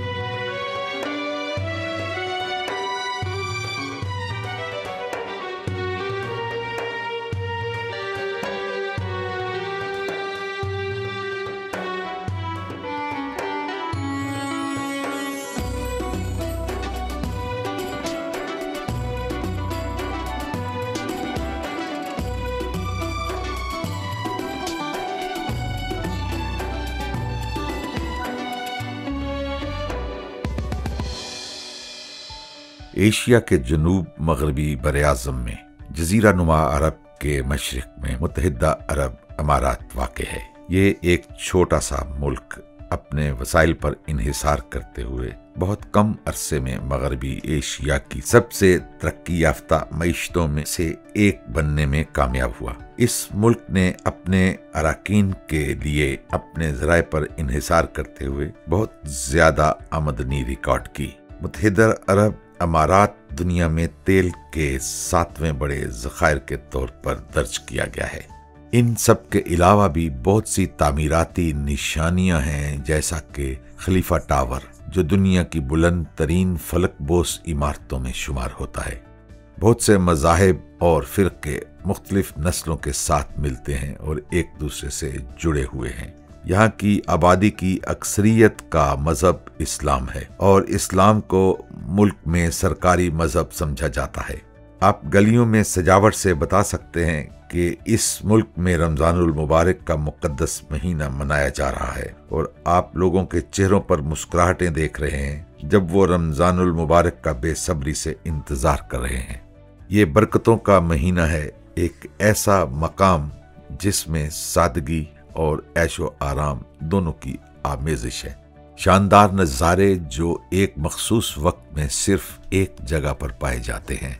ایشیا کے جنوب مغربی براعظم میں جزیرہ نما عرب کے مشرق میں متحدہ عرب امارات واقع ہے. یہ ایک چھوٹا سا ملک اپنے وسائل پر انحصار کرتے ہوئے بہت کم عرصے میں مغربی ایشیا کی سب سے ترقی یافتہ معیشتوں میں سے ایک بننے میں کامیاب ہوا. اس ملک نے اپنے اراکین کے لیے اپنے ذرائع پر انحصار کرتے ہوئے بہت زیادہ آمدنی ریکارڈ کی. متحدہ عرب امارات دنیا میں تیل کے 7ویں بڑے ذخائر کے طور پر درج کیا گیا ہے. ان سب کے علاوہ بھی بہت سی تعمیراتی نشانیاں ہیں, جیسا کہ خلیفہ ٹاور جو دنیا کی بلند ترین فلک بوس عمارتوں میں شمار ہوتا ہے. بہت سے مذاہب اور فرقے مختلف نسلوں کے ساتھ ملتے ہیں اور ایک دوسرے سے جڑے ہوئے ہیں. یہاں کی آبادی کی اکثریت کا مذہب اسلام ہے اور اسلام کو ملک میں سرکاری مذہب سمجھا جاتا ہے. آپ گلیوں میں سجاوٹ سے بتا سکتے ہیں کہ اس ملک میں رمضان المبارک کا مقدس مہینہ منایا جا رہا ہے اور آپ لوگوں کے چہروں پر مسکراہٹیں دیکھ رہے ہیں جب وہ رمضان المبارک کا بے صبری سے انتظار کر رہے ہیں. یہ برکتوں کا مہینہ ہے, ایک ایسا مقام جس میں سادگی اور عیش و آرام دونوں کی آمیزش ہے. شاندار نظارے جو ایک مخصوص وقت میں صرف ایک جگہ پر پائے جاتے ہیں.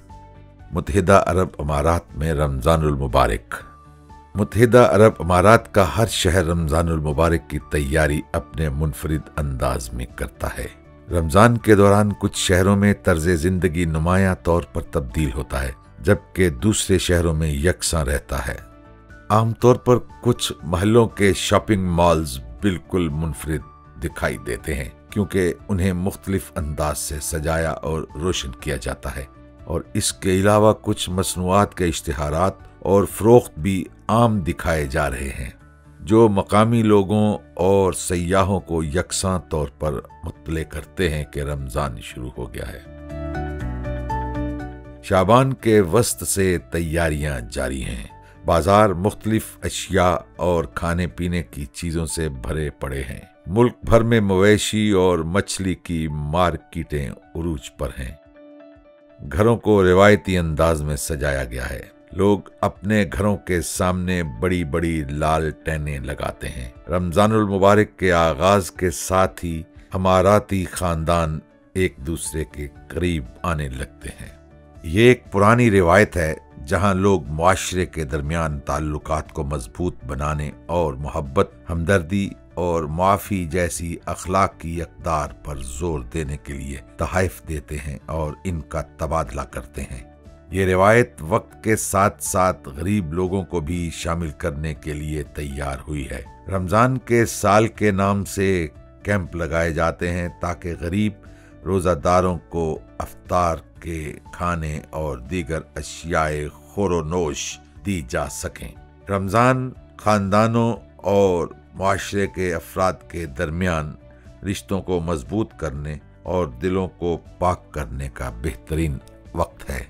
متحدہ عرب امارات میں رمضان المبارک. متحدہ عرب امارات کا ہر شہر رمضان المبارک کی تیاری اپنے منفرد انداز میں کرتا ہے. رمضان کے دوران کچھ شہروں میں طرز زندگی نمایاں طور پر تبدیل ہوتا ہے جبکہ دوسرے شہروں میں یکساں رہتا ہے. عام طور پر کچھ محلوں کے شاپنگ مالز بالکل منفرد دکھائی دیتے ہیں کیونکہ انہیں مختلف انداز سے سجایا اور روشن کیا جاتا ہے, اور اس کے علاوہ کچھ مصنوعات کے اشتہارات اور فروخت بھی عام دکھائے جا رہے ہیں جو مقامی لوگوں اور سیاحوں کو یکساں طور پر مطلع کرتے ہیں کہ رمضان شروع ہو گیا ہے. شعبان کے وسط سے تیاریاں جاری ہیں. بازار مختلف اشیاء اور کھانے پینے کی چیزوں سے بھرے پڑے ہیں. ملک بھر میں مویشی اور مچھلی کی مارکیٹیں عروج پر ہیں. گھروں کو روایتی انداز میں سجایا گیا ہے. लोग अपने घरों के सामने बड़ी बड़ी लालटेनें लगाते हैं। रमजानुल मुबारक के आगाज के साथ ही अमाराती खानदान एक दूसरे के करीब आने लगते हैं। ये एक पुरानी रिवायत है जहां लोग मुआशरे के दरमियान ताल्लुकात को मजबूत बनाने और मोहब्बत, हमदर्दी और मुआफ़ी जैसी अखलाकी अक़दार पर जोर देने के लिए तोहफ़े देते हैं और इनका तबादला करते हैं। ये रिवायत वक्त के साथ साथ गरीब लोगों को भी शामिल करने के लिए तैयार हुई है। रमज़ान के साल के नाम से कैंप लगाए जाते हैं ताकि गरीब रोज़ादारों को अफ्तार के खाने और दीगर अशियाए खोरोनोश दी जा सकें। रमज़ान ख़ानदानों और मुआशरे के अफराद के दरमियान रिश्तों को मजबूत करने और दिलों को पाक करने का बेहतरीन वक्त है।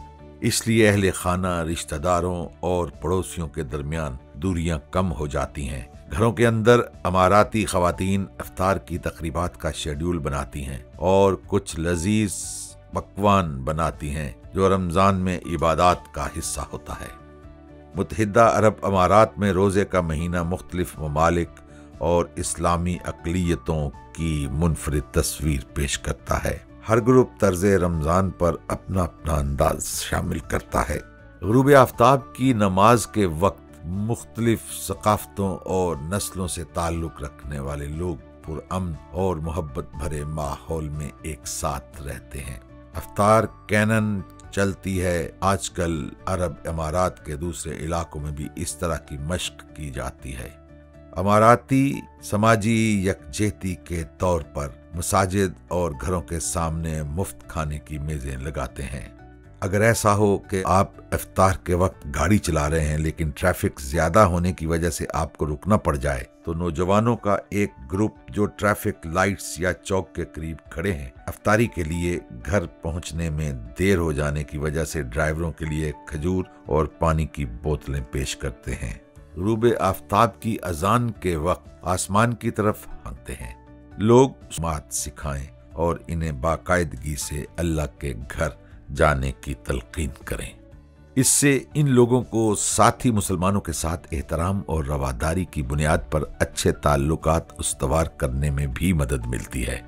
इसलिए अहले खाना, रिश्तेदारों और पड़ोसियों के दरमियान दूरियां कम हो जाती हैं। घरों के अंदर अमाराती ख़वातीन इफ्तार की तकरीबात का शेड्यूल बनाती हैं और कुछ लजीज पकवान बनाती हैं जो रमज़ान में इबादत का हिस्सा होता है। मुत्तहिदा अरब अमारात में रोज़े का महीना मुख्तलिफ ममालिक और इस्लामी अक़लियतों की मुनफरिद तस्वीर पेश करता है। हर ग्रुप तर्ज़े रमज़ान पर अपना अपना अंदाज शामिल करता है। ग़ुरूब आफ्ताब की नमाज के वक्त मुख्तलिफ सकाफ़तों और नस्लों से ताल्लुक़ रखने वाले लोग पुरअमन और मोहब्बत भरे माहौल में एक साथ रहते हैं। अफ्तार कैनन चलती है। आजकल अरब अमारात के दूसरे इलाकों में भी इस तरह की मश्क की जाती है। अमाराती समाजी यकजहती के तौर पर मसाजिद और घरों के सामने मुफ्त खाने की मेज़ें लगाते हैं। अगर ऐसा हो कि आप इफ्तार के वक्त गाड़ी चला रहे हैं लेकिन ट्रैफिक ज्यादा होने की वजह से आपको रुकना पड़ जाए, तो नौजवानों का एक ग्रुप जो ट्रैफिक लाइट्स या चौक के करीब खड़े हैं, इफ्तारी के लिए घर पहुंचने में देर हो जाने की वजह से ड्राइवरों के लिए खजूर और पानी की बोतलें पेश करते हैं। ग़ुरूब आफ्ताब की अजान के वक्त आसमान की तरफ हाँकते हैं। लोग समात सिखाएं और इन्हें बाकायदगी से अल्लाह के घर जाने की तलकीन करें। इससे इन लोगों को साथी मुसलमानों के साथ एहतराम और रवादारी की बुनियाद पर अच्छे ताल्लुकात उस्तवार करने में भी मदद मिलती है।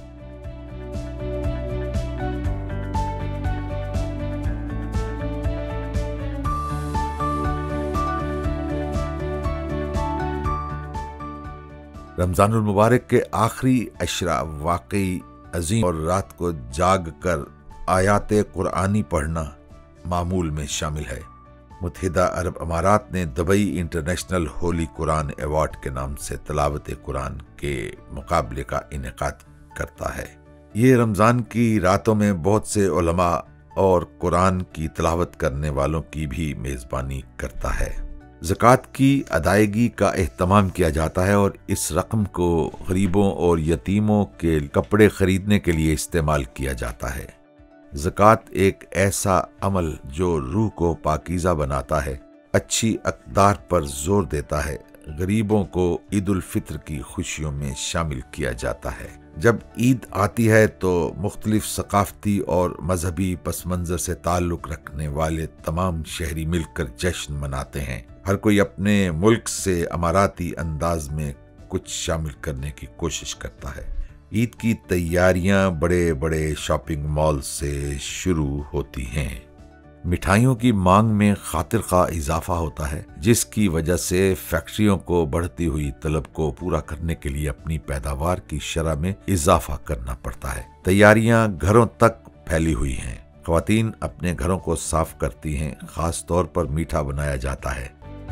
रमजानुल मुबारक के आखिरी अशरा वाकई अजीम और रात को जाग कर आयाते कुरानी पढ़ना मामूल में शामिल है। मुत्तहिदा अरब अमारात ने Dubai international holy Quran award के नाम से तिलावत कुरान के मुकाबले का इनेकाद करता है। ये रमज़ान की रातों में बहुत से उलमा और कुरान की तिलावत करने वालों की भी मेज़बानी करता है। ज़कात की अदायगी का एहतमाम किया जाता है और इस रकम को गरीबों और यतीमों के कपड़े खरीदने के लिए इस्तेमाल किया जाता है। ज़कात एक ऐसा अमल जो रूह को पाकीज़ा बनाता है, अच्छी अक़दार पर जोर देता है। गरीबों को ईद उल फित्र की खुशियों में शामिल किया जाता है। जब ईद आती है तो मुख्तलिफ सकाफ़ती और मजहबी पस मंज़र से ताल्लुक़ रखने वाले तमाम शहरी मिलकर जश्न मनाते हैं। हर कोई अपने मुल्क से अमाराती अंदाज में कुछ शामिल करने की कोशिश करता है। ईद की तैयारियां बड़े बड़े शॉपिंग मॉल से शुरू होती हैं। मिठाइयों की मांग में खातिर खा इजाफा होता है, जिसकी वजह से फैक्ट्रियों को बढ़ती हुई तलब को पूरा करने के लिए अपनी पैदावार की शरह में इजाफा करना पड़ता है। तैयारियां घरों तक फैली हुई हैं। ख्वातीन अपने घरों को साफ करती हैं। खास तौर पर मीठा बनाया जाता है।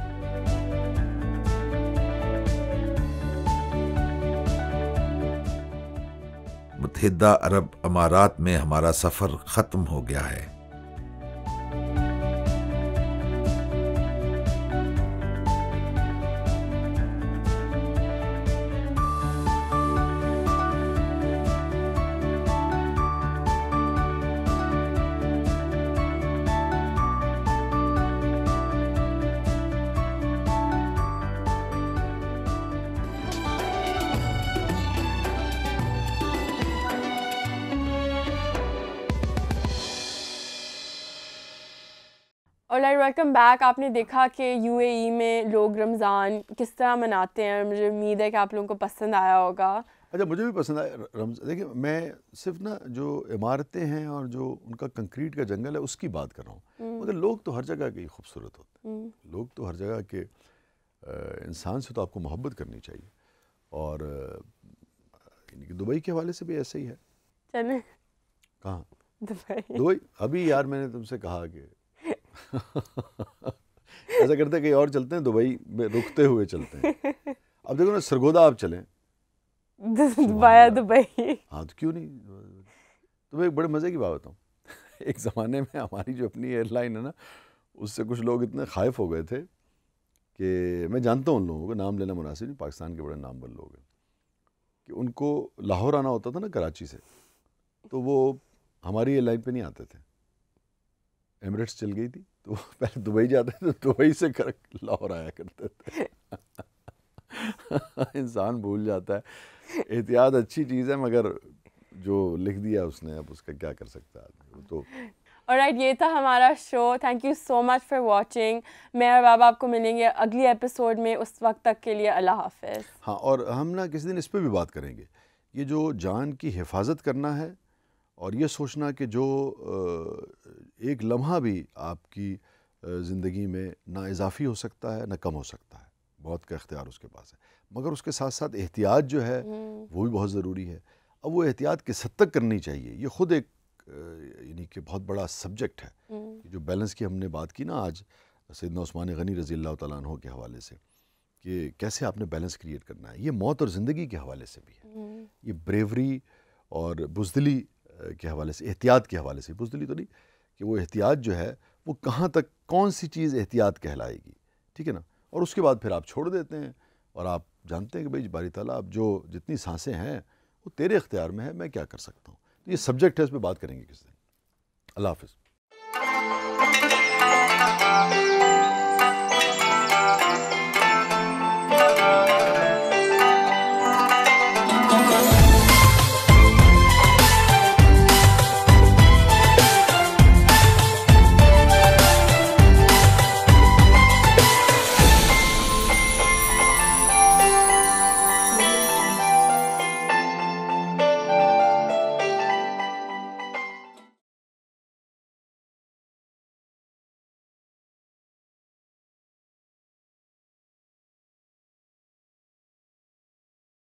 मुत्तहिदा अरब अमारात में हमारा सफर खत्म हो गया है। اور ویلکم بیک. آپ نے دیکھا کہ یو اے ای میں لوگ رمضان کس طرح مناتے ہیں. مجھے امید ہے کہ آپ لوگوں کو پسند آیا ہوگا. اچھا مجھے بھی پسند آیا دیکھیں میں صرف نا جو عمارتیں ہیں اور جو ان کا کنکریٹ کا جنگل ہے اس کی بات کر رہا ہوں, مگر لوگ تو ہر جگہ کے خوبصورت ہوتے ہیں. لوگ تو ہر جگہ کے انسان سے تو آپ کو محبت کرنی چاہیے. اور دبئی کے حوالے سے بھی ایسا ہی ہے. چلیں کہاں دبئی. ابھی یار میں نے تم سے کہا کہ ایسا کرتے کہیں اور چلتے ہیں, دبئی میں رکتے ہوئے چلتے ہیں. اب دیکھو نا سرگودا آپ چلیں دبئی. ہاں تو کیوں نہیں. تمہیں ایک بڑے مزے کی بات بتاؤں. ایک زمانے میں ہماری جو اپنی ایئر لائن ہے نا اس سے کچھ لوگ اتنے خائف ہو گئے تھے کہ میں جانتا ہوں ان لوگوں کو, نام لینا مناسب نہیں, پاکستان کے بڑے نامور لوگ ہیں, کہ ان کو لاہور آنا ہوتا تھا نا کراچی سے, تو وہ ہماری ایئر لائن پہ نہیں آتے تھے. ایمریٹس چل گئی تھی تو پہلے دبئی جاتے تھے, دبئی سے لاہور آیا کرتے تھے. انسان بھول جاتا ہے. احتیاط اچھی چیز ہے مگر جو لکھ دیا اس نے اب اس کا کیا کر سکتا ہے آدمی. تو آلرائٹ, یہ تھا ہمارا show. Thank you so much for watching. میں اور بابا آپ کو ملیں گے اگلی ایپیسوڈ میں. اس وقت تک کے لیے اللہ حافظ. ہاں, اور ہم نا کسی دن اس پہ بھی بات کریں گے. یہ جو جان کی حفاظت کرنا ہے اور یہ سوچنا کہ جو ایک لمحہ بھی آپ کی زندگی میں نہ اضافی ہو سکتا ہے نہ کم ہو سکتا ہے. بہت کا اختیار اس کے پاس ہے, مگر اس کے ساتھ ساتھ احتیاط جو ہے وہ بھی بہت ضروری ہے. اب وہ احتیاط کس حد تک کرنی چاہیے یہ خود ایک یعنی کہ بہت بڑا سبجیکٹ ہے. جو بیلنس کی ہم نے بات کی نا آج سیدنا عثمان غنی رضی اللہ تعالیٰ عنہ کے حوالے سے, کہ کیسے آپ نے بیلنس کریٹ کرنا ہے, یہ موت اور زندگی کے حوالے سے بھی ہے. یہ بریوری اور بزدلی کے حوالے سے, احتیاط کے حوالے سے, بزدلی تو نہیں, کہ وہ احتیاط جو ہے وہ کہاں تک کون سی چیز احتیاط کہلائے گی, ٹھیک ہے نا. اور اس کے بعد پھر آپ چھوڑ دیتے ہیں اور آپ جانتے ہیں کہ بھائی باری تعالیٰ اب جو جتنی سانسیں ہیں وہ تیرے اختیار میں ہے, میں کیا کر سکتا ہوں. تو یہ سبجیکٹ ہے, اس پہ بات کریں گے کس دن. اللہ حافظ.